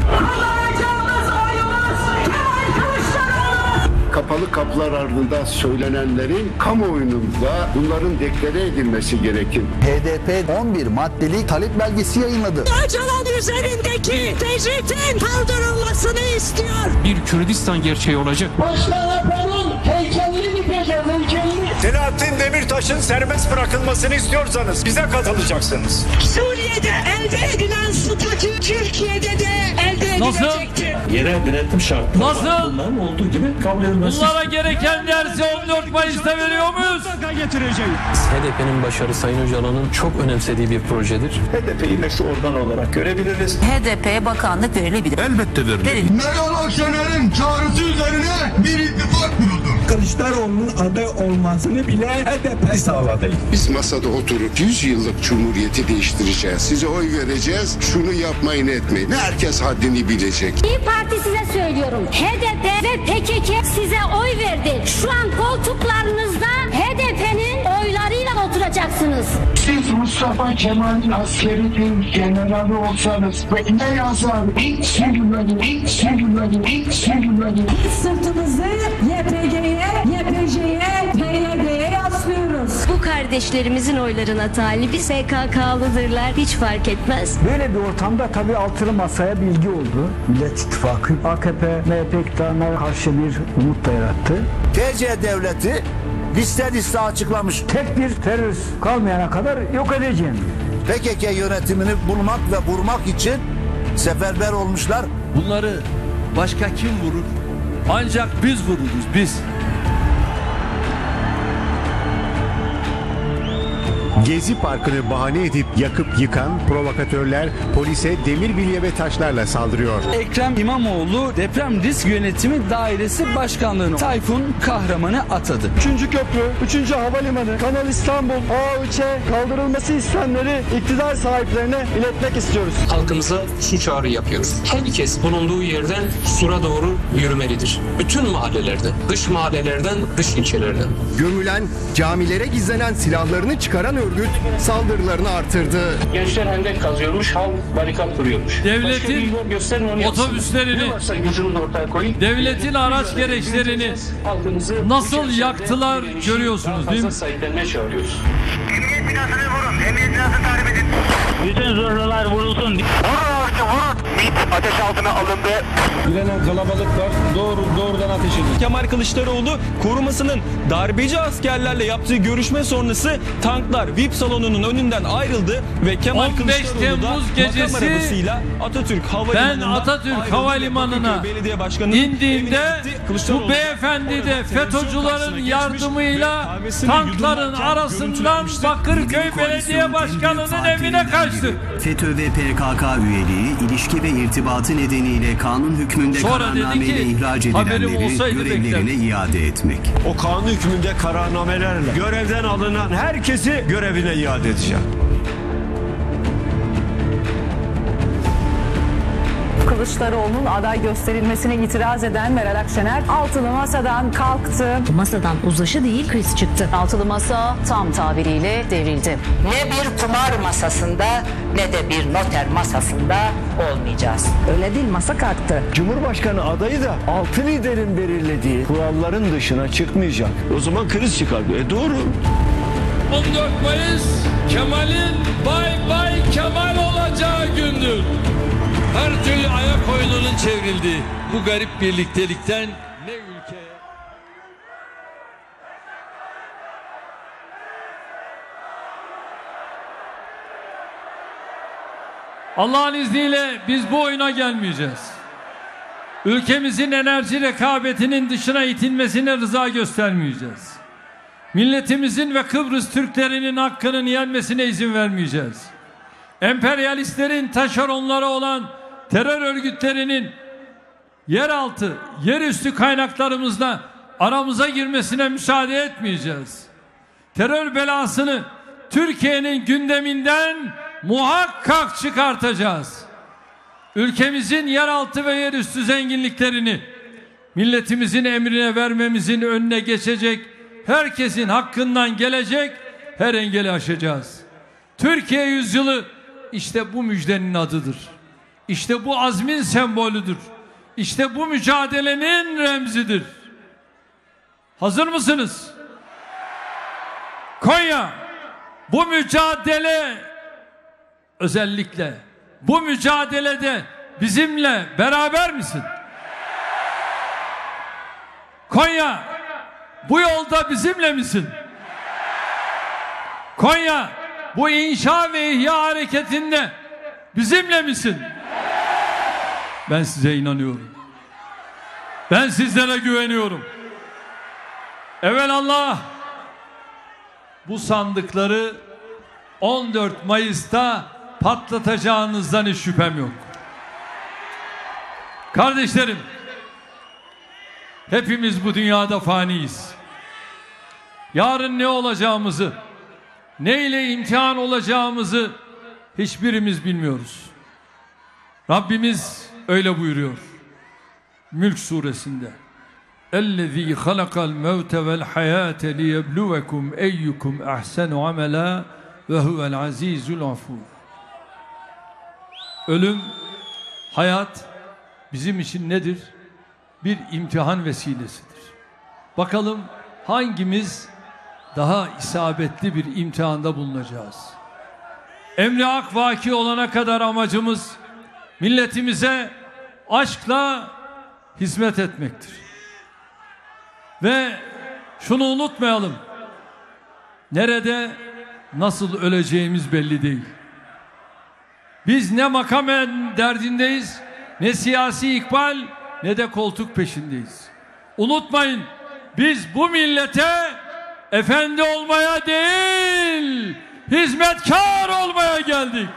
Kapalı kapılar ardında söylenenlerin kamuoyunda bunların deklare edilmesi gerekir. H D P on bir maddelik talep belgesi yayınladı. Öcalan üzerindeki tecritin kaldırılmasını istiyor. Bir Kürdistan gerçeği olacak. Başkan Apo'nun heykelini dikeceğiz, heykelini. Selahattin Demirtaş'ın serbest bırakılmasını istiyorsanız bize katılacaksınız. Suriye'de elde edilen statü Türkiye'de de elde edilecektir. Yerel denetim şartları Nasıl? bunların olduğu gibi kabul edilmesi. Bunlara gereken dersi on dört Mayıs'ta veriyor muyuz? getireceğiz. H D P'nin başarı Sayın Öcalan'ın çok önemsediği bir projedir. H D P'yi meşru organ olarak görebiliriz. H D P'ye bakanlık verilebilir. Elbette verilir. Verin. Meral Akşener'in çağrısı üzerine bir ittifak kuruldu. Kılıçdaroğlu'nun aday olmasını bile H D P sağladı. Biz masada oturup yüz yıllık cumhuriyeti değiştireceğiz. Size oy vereceğiz. Şunu yapmayın etmeyin. Herkes haddini bilecek. İYİ Parti size söylüyorum. H D P ve P K K size oy verdi. Şu an koltuklarınızda H D P'nin oylarıyla oturacaksınız. Siz Rus Mustafa Kemal'in askeri bir generali olsanız ne yazar? İlk sürüleri, ilk sürüleri, ilk sürüleri. Biz sırtımızı Y P G'ye, Y P J'ye, P Y D'ye yaslıyoruz. Bu kardeşlerimizin oylarına talibi S K K'lıdırlar. Hiç fark etmez. Böyle bir ortamda tabii altılı masaya bilgi oldu. Millet İttifakı A K P, M H P iktidarına karşı bir umut da yarattı. T C devleti liste liste açıklamış. Tek bir terörist kalmayana kadar yok edeceğim. P K K yönetimini bulmak ve vurmak için seferber olmuşlar. Bunları başka kim vurur? Ancak biz vururuz, biz. Gezi Parkı'nı bahane edip yakıp yıkan provokatörler polise demir bilye ve taşlarla saldırıyor. Ekrem İmamoğlu Deprem Risk Yönetimi Dairesi Başkanlığı'nı Tayfun Kahraman'ı atadı. Üçüncü köprü, üçüncü havalimanı, Kanal İstanbul, A üçe kaldırılması istenleri iktidar sahiplerine iletmek istiyoruz. Halkımıza şu çağrı yapıyoruz. Herkes bulunduğu yerden sura doğru yürümelidir. Bütün mahallelerde, dış mahallelerden, dış ilçelerden. Gömülen, camilere gizlenen silahlarını çıkaran örgüt saldırılarını artırdı. Gençler hendek kazıyormuş, halk barikat kuruyormuş. Devletin otobüslerini, devletin araç gereçlerini nasıl yaktılar görüyorsunuz değil mi? Emniyet binasını vurun, emniyet binasını tarif edin. Bütün zorlular vurulsun. Vurun ağaçta vurun. MİT ateş altına alındı. Direnen kalabalık var. Doğru, doğrudan ateş edin. Kemal Kılıçdaroğlu korumasının darbeci askerlerle yaptığı görüşme sonrası tanklar V I P salonunun önünden ayrıldı ve Kemal Kılıçdaroğlu da makam arabasıyla Atatürk Havalimanı'nda ben Atatürk Havalimanı'na indiğimde bu beyefendi de FETÖ'cülerin yardımıyla tankların arasından Bakırköy Belediye Başkanı'nın evine kaçtı. FETÖ ve P K K üyeliği, ilişki ve irtibatı nedeniyle kanun hükmünde kararnameyle ihraç edilenleri görevlerine iade etmek. O kanun hükmünde kararnamelerle görevden alınan herkesi görevine iade edeceğim. Kılıçdaroğlu'nun aday gösterilmesine itiraz eden Meral Akşener altılı masadan kalktı. Masadan uzlaşı değil kriz çıktı. Altılı masa tam tabiriyle devrildi. Ne bir kumar masasında ne de bir noter masasında olmayacağız. Öyle değil, masa kalktı. Cumhurbaşkanı adayı da altı liderin belirlediği kuralların dışına çıkmayacak. O zaman kriz çıkar. E doğru. on dört Mayıs Kemal'in bay bay Kemal olacağı gündür. Her türlü ayak oyununun çevrildiği bu garip birliktelikten ne ülkeye Allah'ın izniyle biz bu oyuna gelmeyeceğiz. Ülkemizin enerji rekabetinin dışına itilmesine rıza göstermeyeceğiz. Milletimizin ve Kıbrıs Türklerinin hakkının yenmesine izin vermeyeceğiz. Emperyalistlerin taşeronları olan terör örgütlerinin yeraltı, yerüstü kaynaklarımızla aramıza girmesine müsaade etmeyeceğiz. Terör belasını Türkiye'nin gündeminden muhakkak çıkartacağız. Ülkemizin yeraltı ve yerüstü zenginliklerini milletimizin emrine vermemizin önüne geçecek, herkesin hakkından gelecek her engeli aşacağız. Türkiye yüzyılı işte bu müjdenin adıdır. İşte bu azmin sembolüdür. İşte bu mücadelenin remzidir. Hazır mısınız? Konya, bu mücadele özellikle bu mücadelede bizimle beraber misin? Konya, bu yolda bizimle misin? Konya, bu inşa ve ihya hareketinde bizimle misin? Ben size inanıyorum. Ben sizlere güveniyorum. Evelallah bu sandıkları on dört Mayıs'ta patlatacağınızdan hiç şüphem yok. Kardeşlerim, hepimiz bu dünyada faniyiz. Yarın ne olacağımızı, ne ile imtihan olacağımızı hiçbirimiz bilmiyoruz. Rabbimiz öyle buyuruyor. Mülk suresinde. اَلَّذ۪ي خَلَقَ الْمَوْتَ وَالْحَيَاةَ لِيَبْلُوَكُمْ اَيُّكُمْ اَحْسَنُ عَمَلًا ve huvel azizul afur. Ölüm, hayat bizim için nedir? Bir imtihan vesilesidir. Bakalım hangimiz daha isabetli bir imtihanda bulunacağız? Emri hak vaki olana kadar amacımız milletimize aşkla hizmet etmektir. Ve şunu unutmayalım. Nerede, nasıl öleceğimiz belli değil. Biz ne makam derdindeyiz, ne siyasi ikbal, ne de koltuk peşindeyiz. Unutmayın, biz bu millete efendi olmaya değil, hizmetkar olmaya geldik.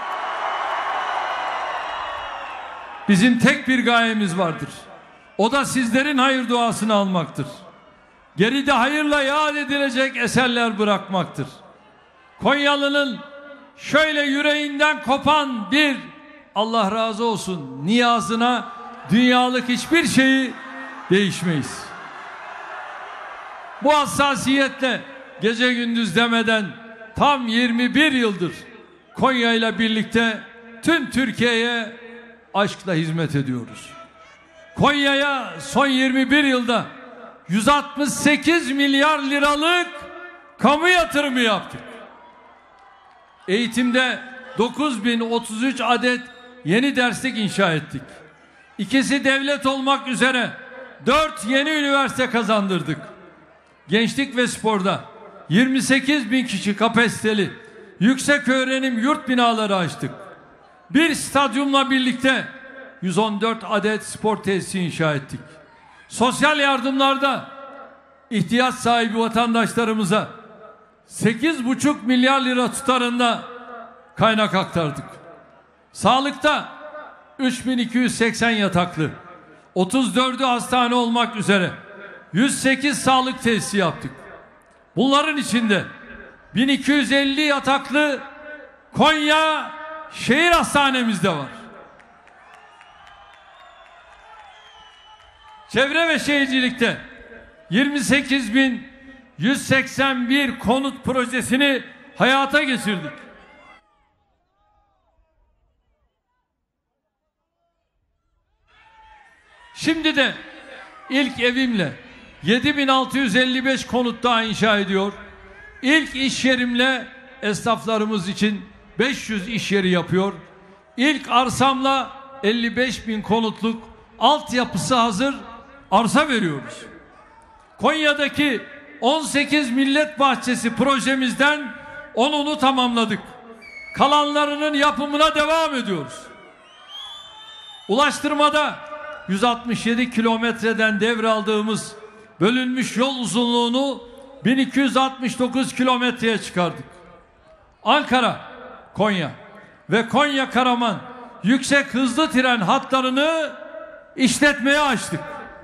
Bizim tek bir gayemiz vardır. O da sizlerin hayır duasını almaktır. Geride hayırla yad edilecek eserler bırakmaktır. Konyalı'nın şöyle yüreğinden kopan bir Allah razı olsun niyazına dünyalık hiçbir şeyi değişmeyiz. Bu hassasiyetle gece gündüz demeden tam yirmi bir yıldır Konya ile birlikte tüm Türkiye'ye aşkla hizmet ediyoruz. Konya'ya son yirmi bir yılda yüz altmış sekiz milyar liralık kamu yatırımı yaptık. Eğitimde dokuz bin otuz üç adet yeni derslik inşa ettik. İkisi devlet olmak üzere dört yeni üniversite kazandırdık. Gençlik ve sporda yirmi sekiz bin kişi kapasiteli yüksek öğrenim yurt binaları açtık. Bir stadyumla birlikte yüz on dört adet spor tesisi inşa ettik. Sosyal yardımlarda ihtiyaç sahibi vatandaşlarımıza sekiz buçuk milyar lira tutarında kaynak aktardık. Sağlıkta üç bin iki yüz seksen yataklı, otuz dördü hastane olmak üzere yüz sekiz sağlık tesisi yaptık. Bunların içinde bin iki yüz elli yataklı Konya Şehir Hastanemizde var. Çevre ve Şehircilikte yirmi sekiz bin yüz seksen bir konut projesini hayata geçirdik. Şimdi de ilk evimle yedi bin altı yüz elli beş konut daha inşa ediyor. İlk iş yerimle esnaflarımız için beş yüz iş yeri yapıyor. İlk arsamla elli beş bin konutluk altyapısı hazır arsa veriyoruz. Konya'daki on sekiz millet bahçesi projemizden onunu tamamladık. Kalanlarının yapımına devam ediyoruz. Ulaştırmada yüz altmış yedi kilometreden devraldığımız bölünmüş yol uzunluğunu bin iki yüz altmış dokuz kilometreye çıkardık. Ankara, Konya ve Konya Karaman yüksek hızlı tren hatlarını işletmeye açtık.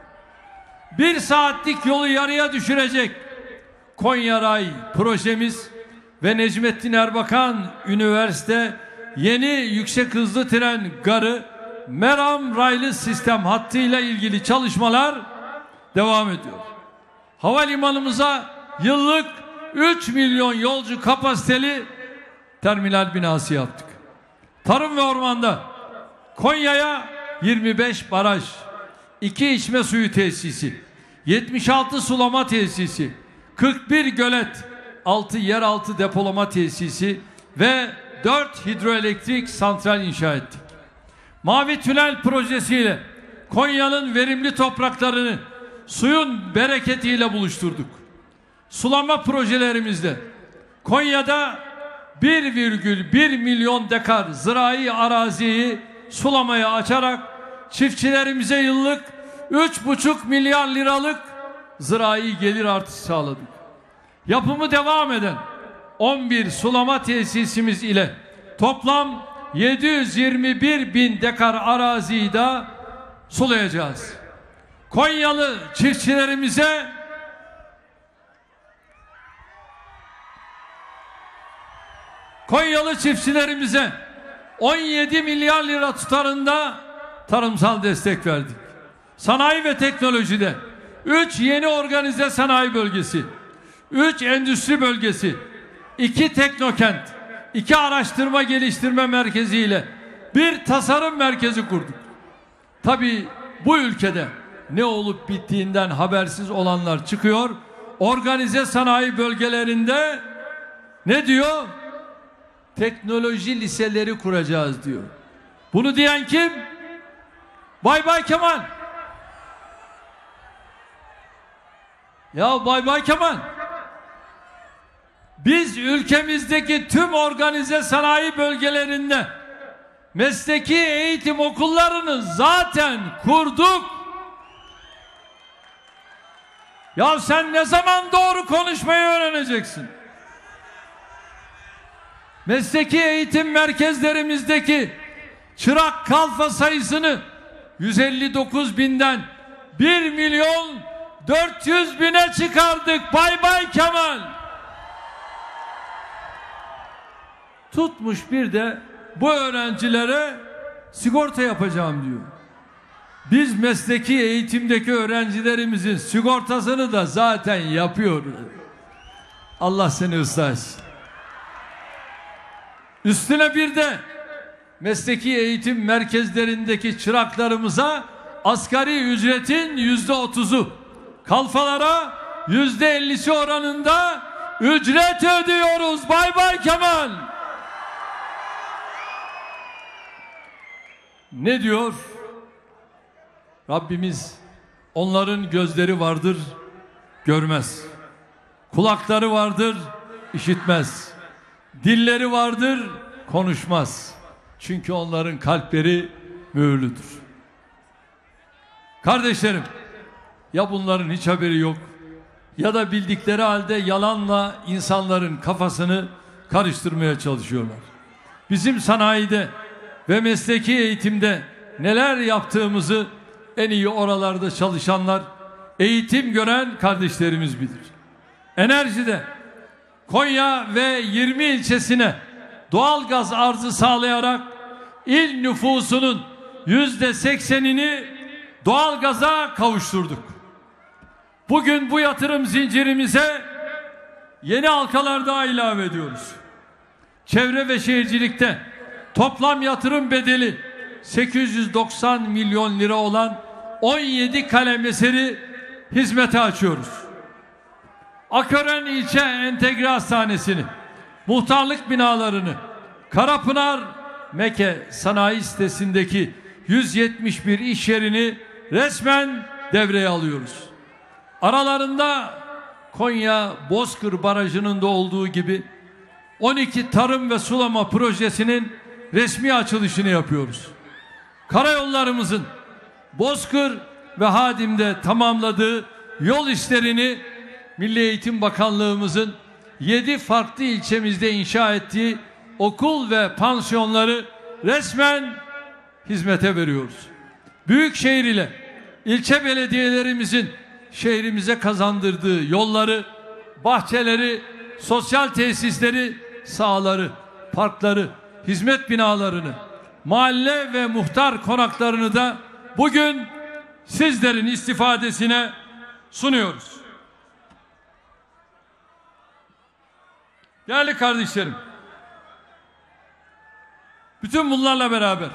Bir saatlik yolu yarıya düşürecek Konya Ray projemiz ve Necmettin Erbakan Üniversite yeni yüksek hızlı tren garı Meram raylı sistem hattıyla ilgili çalışmalar devam ediyor. Havalimanımıza yıllık üç milyon yolcu kapasiteli terminal binası yaptık. Tarım ve ormanda Konya'ya yirmi beş baraj, iki içme suyu tesisi, yetmiş altı sulama tesisi, kırk bir gölet, altı yeraltı depolama tesisi ve dört hidroelektrik santral inşa ettik. Mavi Tünel projesiyle Konya'nın verimli topraklarını suyun bereketiyle buluşturduk. Sulama projelerimizde Konya'da bir virgül bir milyon dekar zirai araziyi sulamaya açarak çiftçilerimize yıllık üç buçuk milyar liralık zirai gelir artışı sağladık. Yapımı devam eden on bir sulama tesisimiz ile toplam yedi yüz yirmi bir bin dekar araziyi de sulayacağız. Konyalı çiftçilerimize Konyalı çiftçilerimize on yedi milyar lira tutarında tarımsal destek verdik. Sanayi ve teknolojide üç yeni organize sanayi bölgesi, üç endüstri bölgesi, iki teknokent, iki araştırma geliştirme merkeziyle bir tasarım merkezi kurduk. Tabii bu ülkede ne olup bittiğinden habersiz olanlar çıkıyor. Organize sanayi bölgelerinde ne diyor? Teknoloji liseleri kuracağız diyor. Bunu diyen kim? Bay Bay Kemal. Ya Bay Bay Kemal, biz ülkemizdeki tüm organize sanayi bölgelerinde mesleki eğitim okullarını zaten kurduk. Ya sen ne zaman doğru konuşmayı öğreneceksin? Mesleki eğitim merkezlerimizdeki çırak kalfa sayısını yüz elli dokuz binden bir milyon dört yüz bine çıkardık Bay Bay Kemal. Tutmuş bir de bu öğrencilere sigorta yapacağım diyor. Biz mesleki eğitimdeki öğrencilerimizin sigortasını da zaten yapıyoruz. Allah seni ıslah etsin. Üstüne bir de mesleki eğitim merkezlerindeki çıraklarımıza asgari ücretin yüzde otuzu, kalfalara yüzde ellisi oranında ücret ödüyoruz Bay Bay Kemal. Ne diyor? Rabbimiz onların gözleri vardır, görmez. Kulakları vardır, işitmez. Dilleri vardır, konuşmaz. Çünkü onların kalpleri mühürlüdür. Kardeşlerim, ya bunların hiç haberi yok ya da bildikleri halde yalanla insanların kafasını karıştırmaya çalışıyorlar. Bizim sanayide ve mesleki eğitimde neler yaptığımızı en iyi oralarda çalışanlar, eğitim gören kardeşlerimiz bilir. Enerjide Konya ve yirmi ilçesine doğal gaz arzı sağlayarak il nüfusunun yüzde seksenini doğal gaza kavuşturduk. Bugün bu yatırım zincirimize yeni halkalar daha ilave ediyoruz. Çevre ve şehircilikte toplam yatırım bedeli sekiz yüz doksan milyon lira olan on yedi kalem eseri hizmete açıyoruz. Akören İlçe Entegre Hastanesi'ni, muhtarlık binalarını, Karapınar Meke Sanayi Sitesi'ndeki yüz yetmiş bir iş yerini resmen devreye alıyoruz. Aralarında Konya Bozkır Barajı'nın da olduğu gibi on iki tarım ve sulama projesinin resmi açılışını yapıyoruz. Karayollarımızın Bozkır ve Hadim'de tamamladığı yol işlerini Milli Eğitim Bakanlığımızın yedi farklı ilçemizde inşa ettiği okul ve pansiyonları resmen hizmete veriyoruz. Büyükşehir ile ilçe belediyelerimizin şehrimize kazandırdığı yolları, bahçeleri, sosyal tesisleri, sahaları, parkları, hizmet binalarını, mahalle ve muhtar konaklarını da bugün sizlerin istifadesine sunuyoruz. Değerli kardeşlerim, bütün bunlarla beraber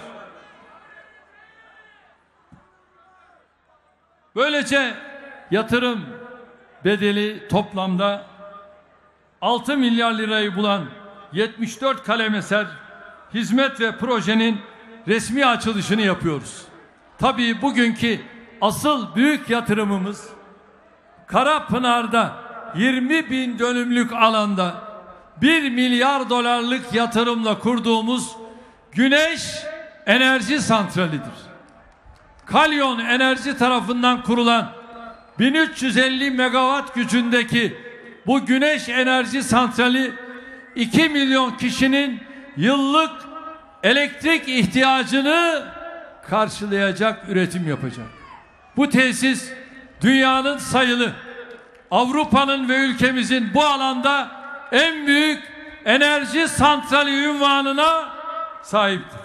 böylece yatırım bedeli toplamda altı milyar lirayı bulan yetmiş dört kalem eser hizmet ve projenin resmi açılışını yapıyoruz. Tabii bugünkü asıl büyük yatırımımız Karapınar'da yirmi bin dönümlük alanda bir milyar dolarlık yatırımla kurduğumuz güneş enerji santralidir. Kalyon Enerji tarafından kurulan bin üç yüz elli megawatt gücündeki bu güneş enerji santrali iki milyon kişinin yıllık elektrik ihtiyacını karşılayacak üretim yapacak. Bu tesis dünyanın sayılı, Avrupa'nın ve ülkemizin bu alanda en büyük enerji santrali unvanına sahiptir.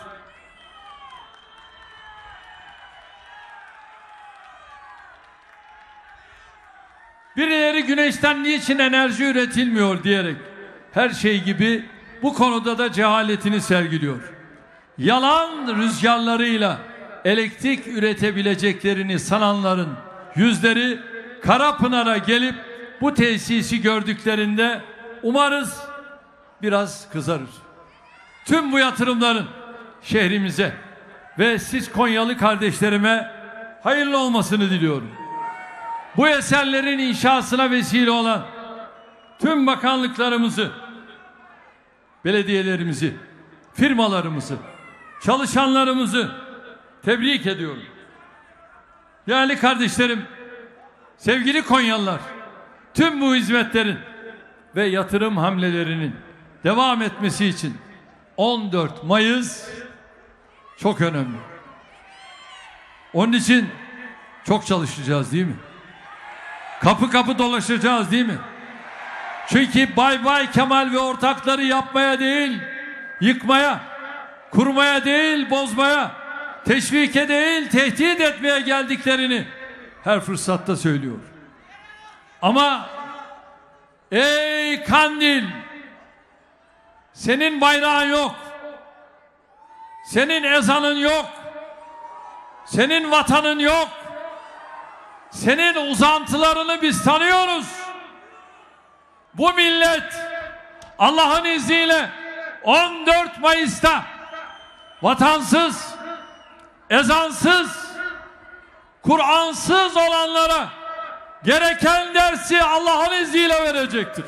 Birileri güneşten niçin enerji üretilmiyor diyerek her şey gibi bu konuda da cehaletini sergiliyor. Yalan rüzgarlarıyla elektrik üretebileceklerini sananların yüzleri Karapınar'a gelip bu tesisi gördüklerinde umarız biraz kızarır. Tüm bu yatırımların şehrimize ve siz Konyalı kardeşlerime hayırlı olmasını diliyorum. Bu eserlerin inşasına vesile olan tüm bakanlıklarımızı, belediyelerimizi, firmalarımızı, çalışanlarımızı tebrik ediyorum. Değerli kardeşlerim, sevgili Konyalılar, tüm bu hizmetlerin ve yatırım hamlelerinin devam etmesi için on dört Mayıs çok önemli. Onun için çok çalışacağız değil mi? Kapı kapı dolaşacağız değil mi? Çünkü Bay Bay Kemal ve ortakları yapmaya değil, yıkmaya, kurmaya değil, bozmaya, teşvike değil, tehdit etmeye geldiklerini her fırsatta söylüyor. Ama ey Kandil, senin bayrağın yok, senin ezanın yok, senin vatanın yok, senin uzantılarını biz tanıyoruz. Bu millet Allah'ın izniyle on dört Mayıs'ta vatansız, ezansız, Kur'ansız olanlara gereken dersi Allah'ın izniyle verecektir.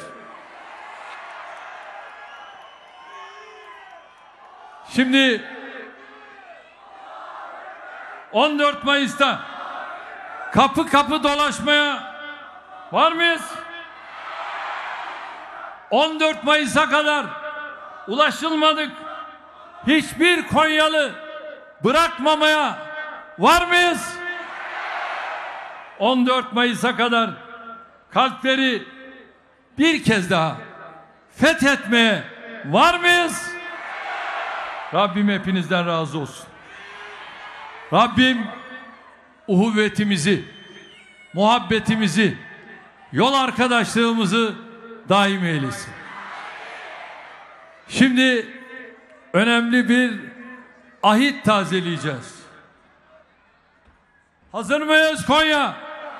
Şimdi on dört Mayıs'ta kapı kapı dolaşmaya var mıyız? on dört Mayıs'a kadar ulaşılmadık. Hiçbir Konyalı bırakmamaya var mıyız? on dört Mayıs'a kadar kalpleri bir kez daha fethetmeye var mıyız? Rabbim hepinizden razı olsun. Rabbim uhuvvetimizi, muhabbetimizi, yol arkadaşlığımızı daim eylesin. Şimdi önemli bir ahit tazeleyeceğiz. Hazır mıyız Konya?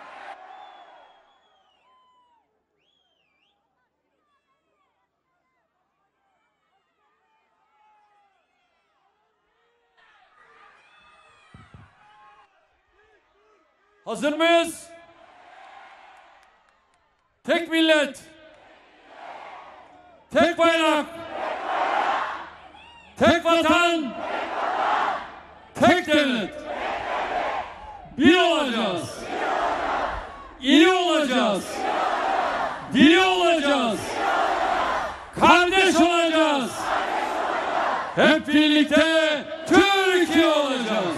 Hazır mıyız? Tek millet, tek bayrak, tek vatan, tek devlet. Bir olacağız, iyi olacağız, diri olacağız, kardeş olacağız. Hep birlikte Türkiye olacağız.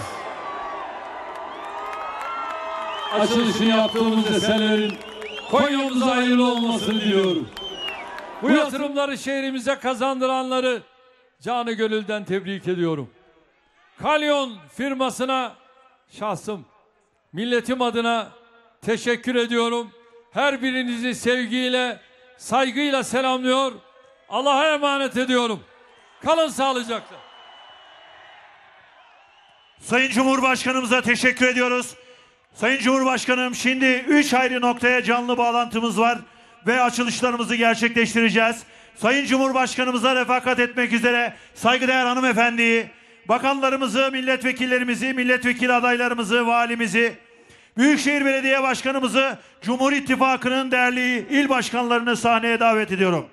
Açılışını yaptığımız eserlerin Konya'mıza hayırlı olmasını diliyorum. Bu yatırımları şehrimize kazandıranları canı gönülden tebrik ediyorum. Kalyon firmasına şahsım, milletim adına teşekkür ediyorum. Her birinizi sevgiyle, saygıyla selamlıyor. Allah'a emanet ediyorum. Kalın sağlıcakla. Sayın Cumhurbaşkanımıza teşekkür ediyoruz. Sayın Cumhurbaşkanım, şimdi üç ayrı noktaya canlı bağlantımız var ve açılışlarımızı gerçekleştireceğiz. Sayın Cumhurbaşkanımıza refakat etmek üzere saygıdeğer hanımefendiyi, bakanlarımızı, milletvekillerimizi, milletvekili adaylarımızı, valimizi, Büyükşehir Belediye Başkanımızı, Cumhur İttifakı'nın değerli il başkanlarını sahneye davet ediyorum.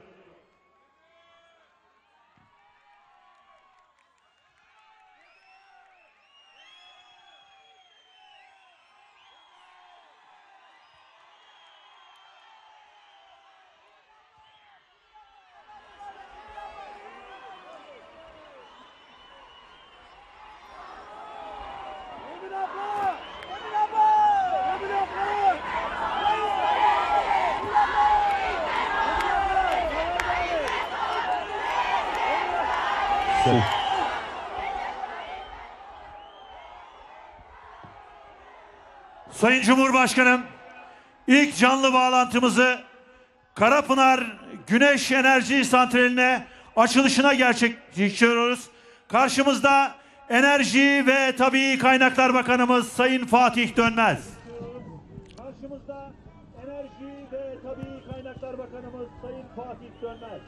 Sayın Cumhurbaşkanım, ilk canlı bağlantımızı Karapınar Güneş Enerji Santrali'ne açılışına gerçekleştiriyoruz. Karşımızda Enerji ve Tabii Kaynaklar Bakanımız Sayın Fatih Dönmez. Karşımızda Enerji ve Tabii Kaynaklar Bakanımız Sayın Fatih Dönmez.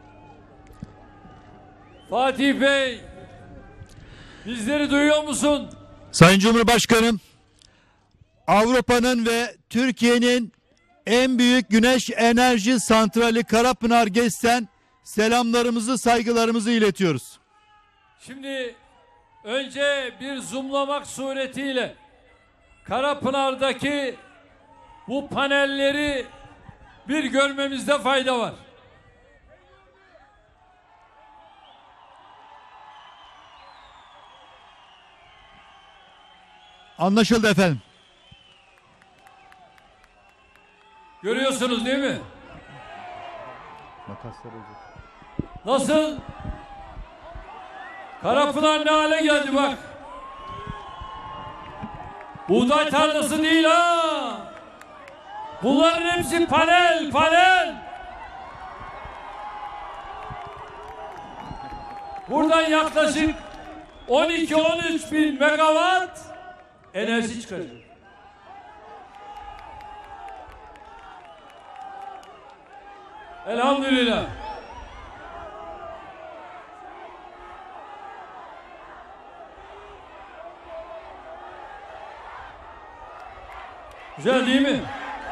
Fatih Bey, bizleri duyuyor musun? Sayın Cumhurbaşkanım, Avrupa'nın ve Türkiye'nin en büyük güneş enerji santrali Karapınar GES'ten selamlarımızı, saygılarımızı iletiyoruz. Şimdi önce bir zoomlamak suretiyle Karapınar'daki bu panelleri bir görmemizde fayda var. Anlaşıldı efendim. Görüyorsunuz değil mi? Nasıl? Karapınar ne hale geldi bak. Buğday tarlası değil ha. Bunların hepsi panel, panel. Buradan yaklaşık on iki on üç bin megawatt enerji çıkacak. Elhamdülillah. Güzel değil mi?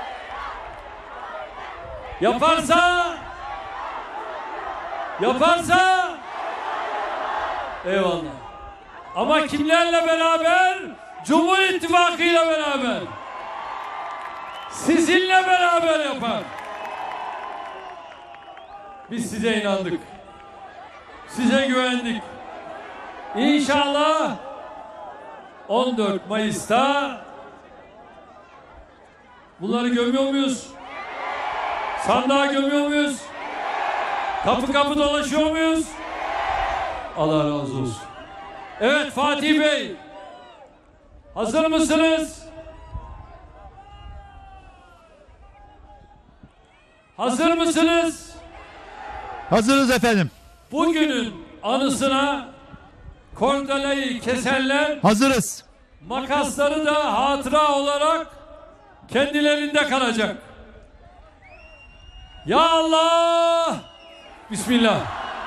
Yaparsa yaparsa eyvallah. Ama kimlerle beraber? Cumhur İttifakı ile beraber. Sizinle beraber yapar. Biz size inandık. Size güvendik. İnşallah on dört Mayıs'ta bunları gömüyor muyuz? Sandığa gömüyor muyuz? Kapı kapı dolaşıyor muyuz? Allah razı olsun. Evet Fatih Bey, hazır mısınız? Hazır mısınız? Hazırız efendim. Bugünün anısına kordelayı kesenler hazırız. Makasları da hatıra olarak kendilerinde kalacak. Ya Allah! Bismillah.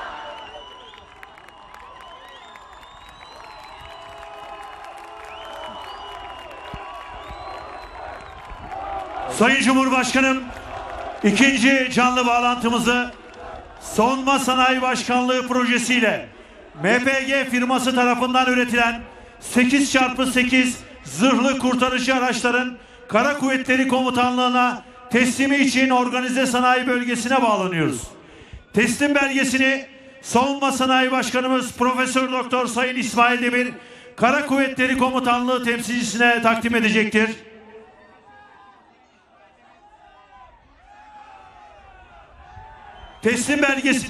Sayın Cumhurbaşkanım, ikinci canlı bağlantımızı Savunma Sanayi Başkanlığı projesiyle M P G firması tarafından üretilen sekiz çarpı sekiz zırhlı kurtarıcı araçların Kara Kuvvetleri Komutanlığı'na teslimi için organize sanayi bölgesine bağlanıyoruz. Teslim belgesini Savunma Sanayi Başkanımız Profesör Doktor Sayın İsmail Demir Kara Kuvvetleri Komutanlığı temsilcisine takdim edecektir. Teslim belgesi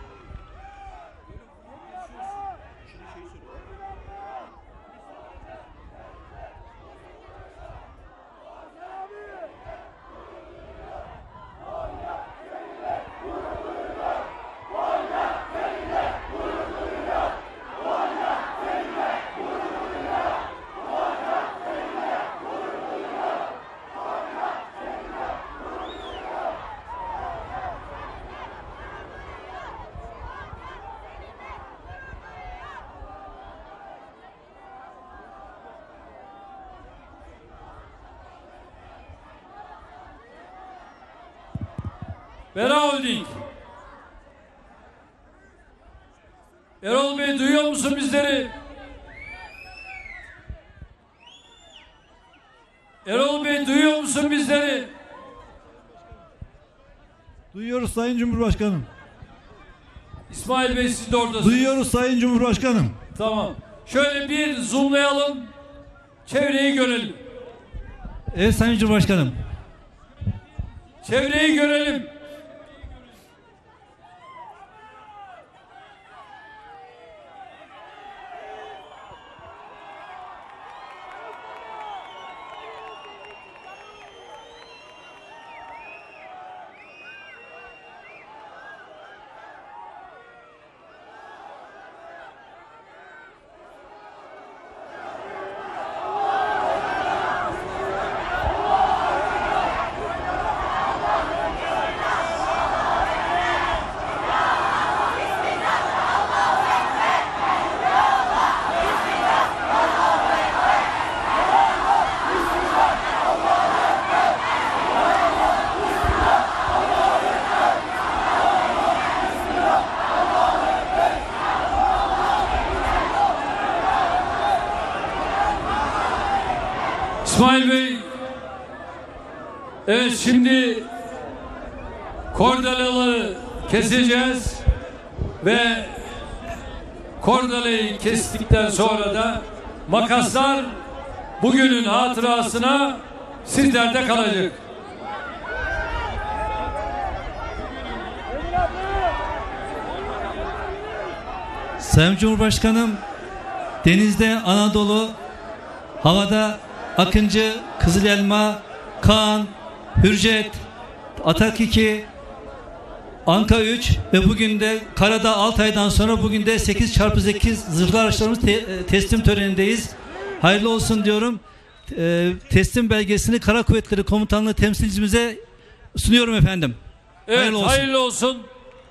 Bera Holding. Erol Bey duyuyor musun bizleri? Erol Bey duyuyor musun bizleri? Duyuyoruz Sayın Cumhurbaşkanım. İsmail Bey siz de oradasınız. Duyuyoruz Sayın Cumhurbaşkanım. Tamam. Şöyle bir zoomlayalım. Çevreyi görelim. Evet Sayın Cumhurbaşkanım. Çevreyi görelim. İsmail Bey, evet şimdi kordelaları keseceğiz ve kordelayı kestikten sonra da makaslar bugünün hatırasına sizlerde kalacak. Sayın Cumhurbaşkanım, denizde Anadolu, havada Akıncı, Kızıl Elma, Kaan, Hürjet, Atak iki, Anka üç ve bugün de karada altı aydan sonra bugün de sekiz çarpı sekiz zırhlı araçlarımız te teslim törenindeyiz. Hayırlı olsun diyorum. E, teslim belgesini Kara Kuvvetleri Komutanlığı temsilcimize sunuyorum efendim. Evet, hayırlı olsun. Hayırlı olsun.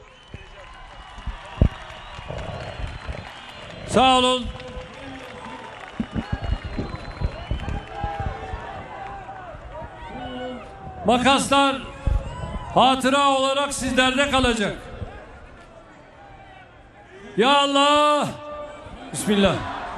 Sağ olun. Makaslar hatıra olarak sizlerde kalacak. Ya Allah. Bismillah.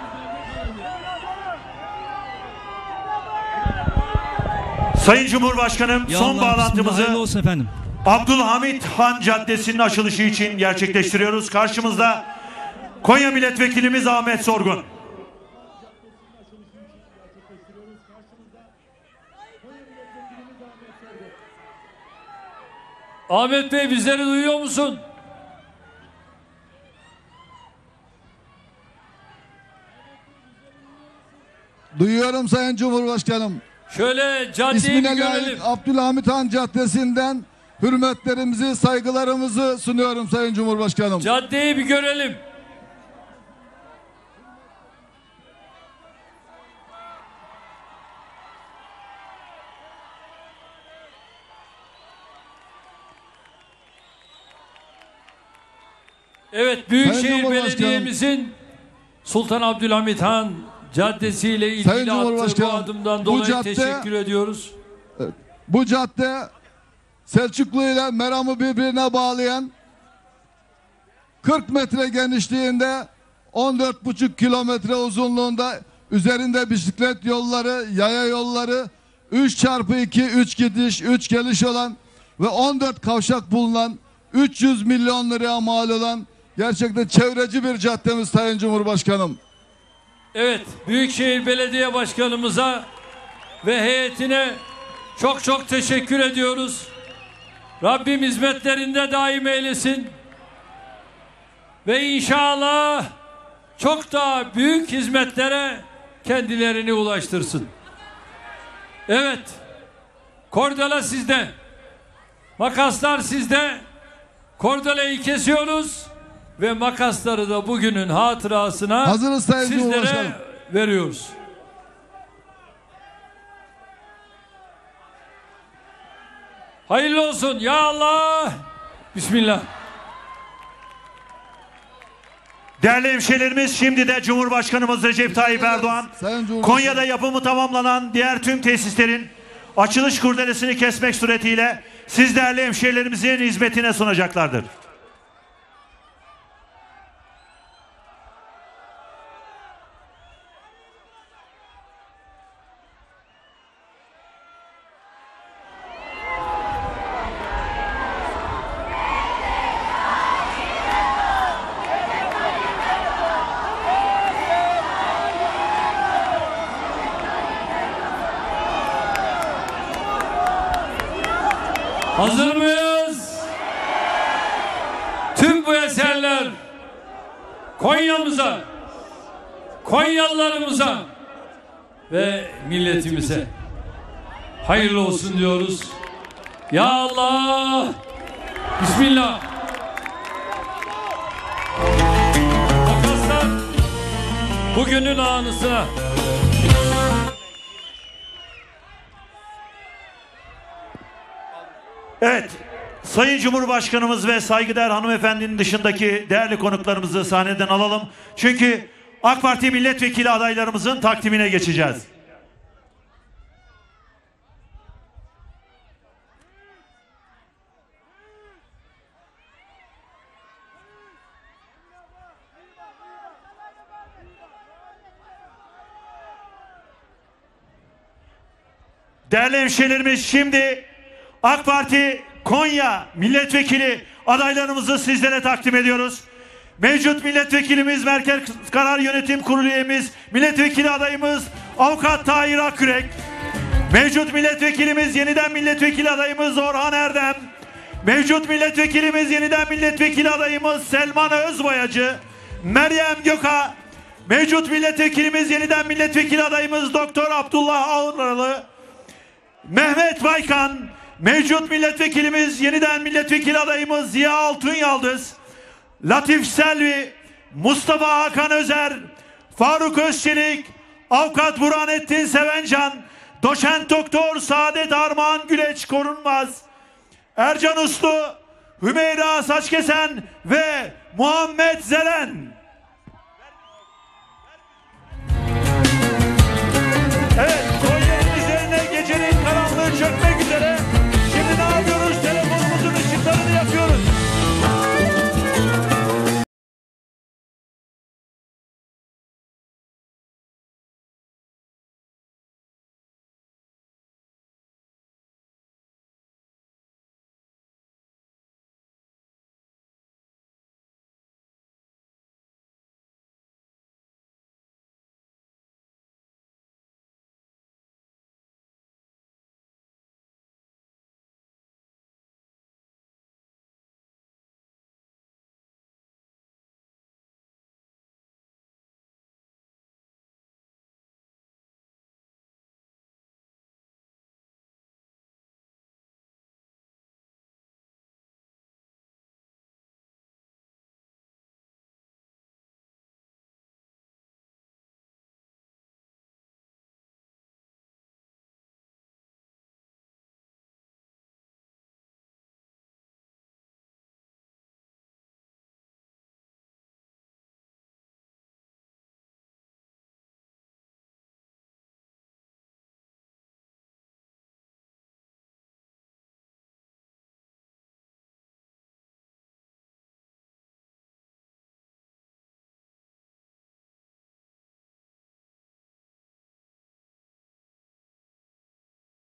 Sayın Cumhurbaşkanım, Ya son Allah, bağlantımızı hayırlı olsun efendim. Abdülhamit Han Caddesi'nin açılışı için gerçekleştiriyoruz. Karşımızda Konya Milletvekilimiz Ahmet Sorgun. Ahmet Bey, bizleri duyuyor musun? Duyuyorum Sayın Cumhurbaşkanım. Şöyle caddeyi İsmine bir görelim. layık Abdülhamit Han Caddesi'nden hürmetlerimizi, saygılarımızı sunuyorum Sayın Cumhurbaşkanım. Caddeyi bir görelim. Evet, Büyükşehir Belediye'mizin Sultan Abdülhamit Han Caddesi ile ilgili attığı bu adımdan dolayı cadde, teşekkür ediyoruz. Bu cadde Selçuklu ile Meram'ı birbirine bağlayan kırk metre genişliğinde on dört buçuk kilometre uzunluğunda üzerinde bisiklet yolları, yaya yolları, üç çarpı iki, üç gidiş, üç geliş olan ve on dört kavşak bulunan, üç yüz milyon liraya mal olan gerçekten çevreci bir caddemiz Sayın Cumhurbaşkanım. Evet, Büyükşehir Belediye Başkanımıza ve heyetine çok çok teşekkür ediyoruz. Rabbim hizmetlerinde daim eylesin. Ve inşallah çok daha büyük hizmetlere kendilerini ulaştırsın. Evet, kordela sizde. Makaslar sizde. Kordelayı kesiyoruz ve makasları da bugünün hatırasına hazırız Sayın sizlere veriyoruz. Hayırlı olsun. Ya Allah. Bismillah. Değerli hemşehrilerimiz, şimdi de Cumhurbaşkanımız Recep Tayyip Erdoğan Konya'da yapımı tamamlanan diğer tüm tesislerin açılış kurdelesini kesmek suretiyle siz değerli hemşehrilerimizin hizmetine sunacaklardır. Hazır mıyız? Tüm bu eserler Konya'mıza, Konyalılarımıza ve milletimize hayırlı olsun diyoruz. Ya Allah! Bismillah! Makaslar bugünün anısına. Evet, Sayın Cumhurbaşkanımız ve saygıdeğer hanımefendinin dışındaki değerli konuklarımızı sahneden alalım. Çünkü AK Parti milletvekili adaylarımızın takdimine geçeceğiz. Değerli hemşehrilerimiz, şimdi AK Parti Konya milletvekili adaylarımızı sizlere takdim ediyoruz. Mevcut milletvekilimiz, Merkez Karar Yönetim Kurulu üyemiz, milletvekili adayımız Avukat Tahir Akkürek. Mevcut milletvekilimiz, yeniden milletvekili adayımız Orhan Erdem. Mevcut milletvekilimiz, yeniden milletvekili adayımız Selman Özboyacı. Meryem Göka. Mevcut milletvekilimiz, yeniden milletvekili adayımız Doktor Abdullah Ağırlı. Mehmet Baykan. Mevcut milletvekilimiz, yeniden milletvekili adayımız Ziya Altunyaldız. Latif Selvi, Mustafa Hakan Özer, Faruk Özçelik, Avukat Burhanettin Sevencan, Doçent Doktor Saadet Armağan Güleç Korunmaz, Ercan Uslu, Hümeyra Saçkesen ve Muhammed Zelen. Evet, Konya'nın üzerine gecenin karanlığı çökmek üzere.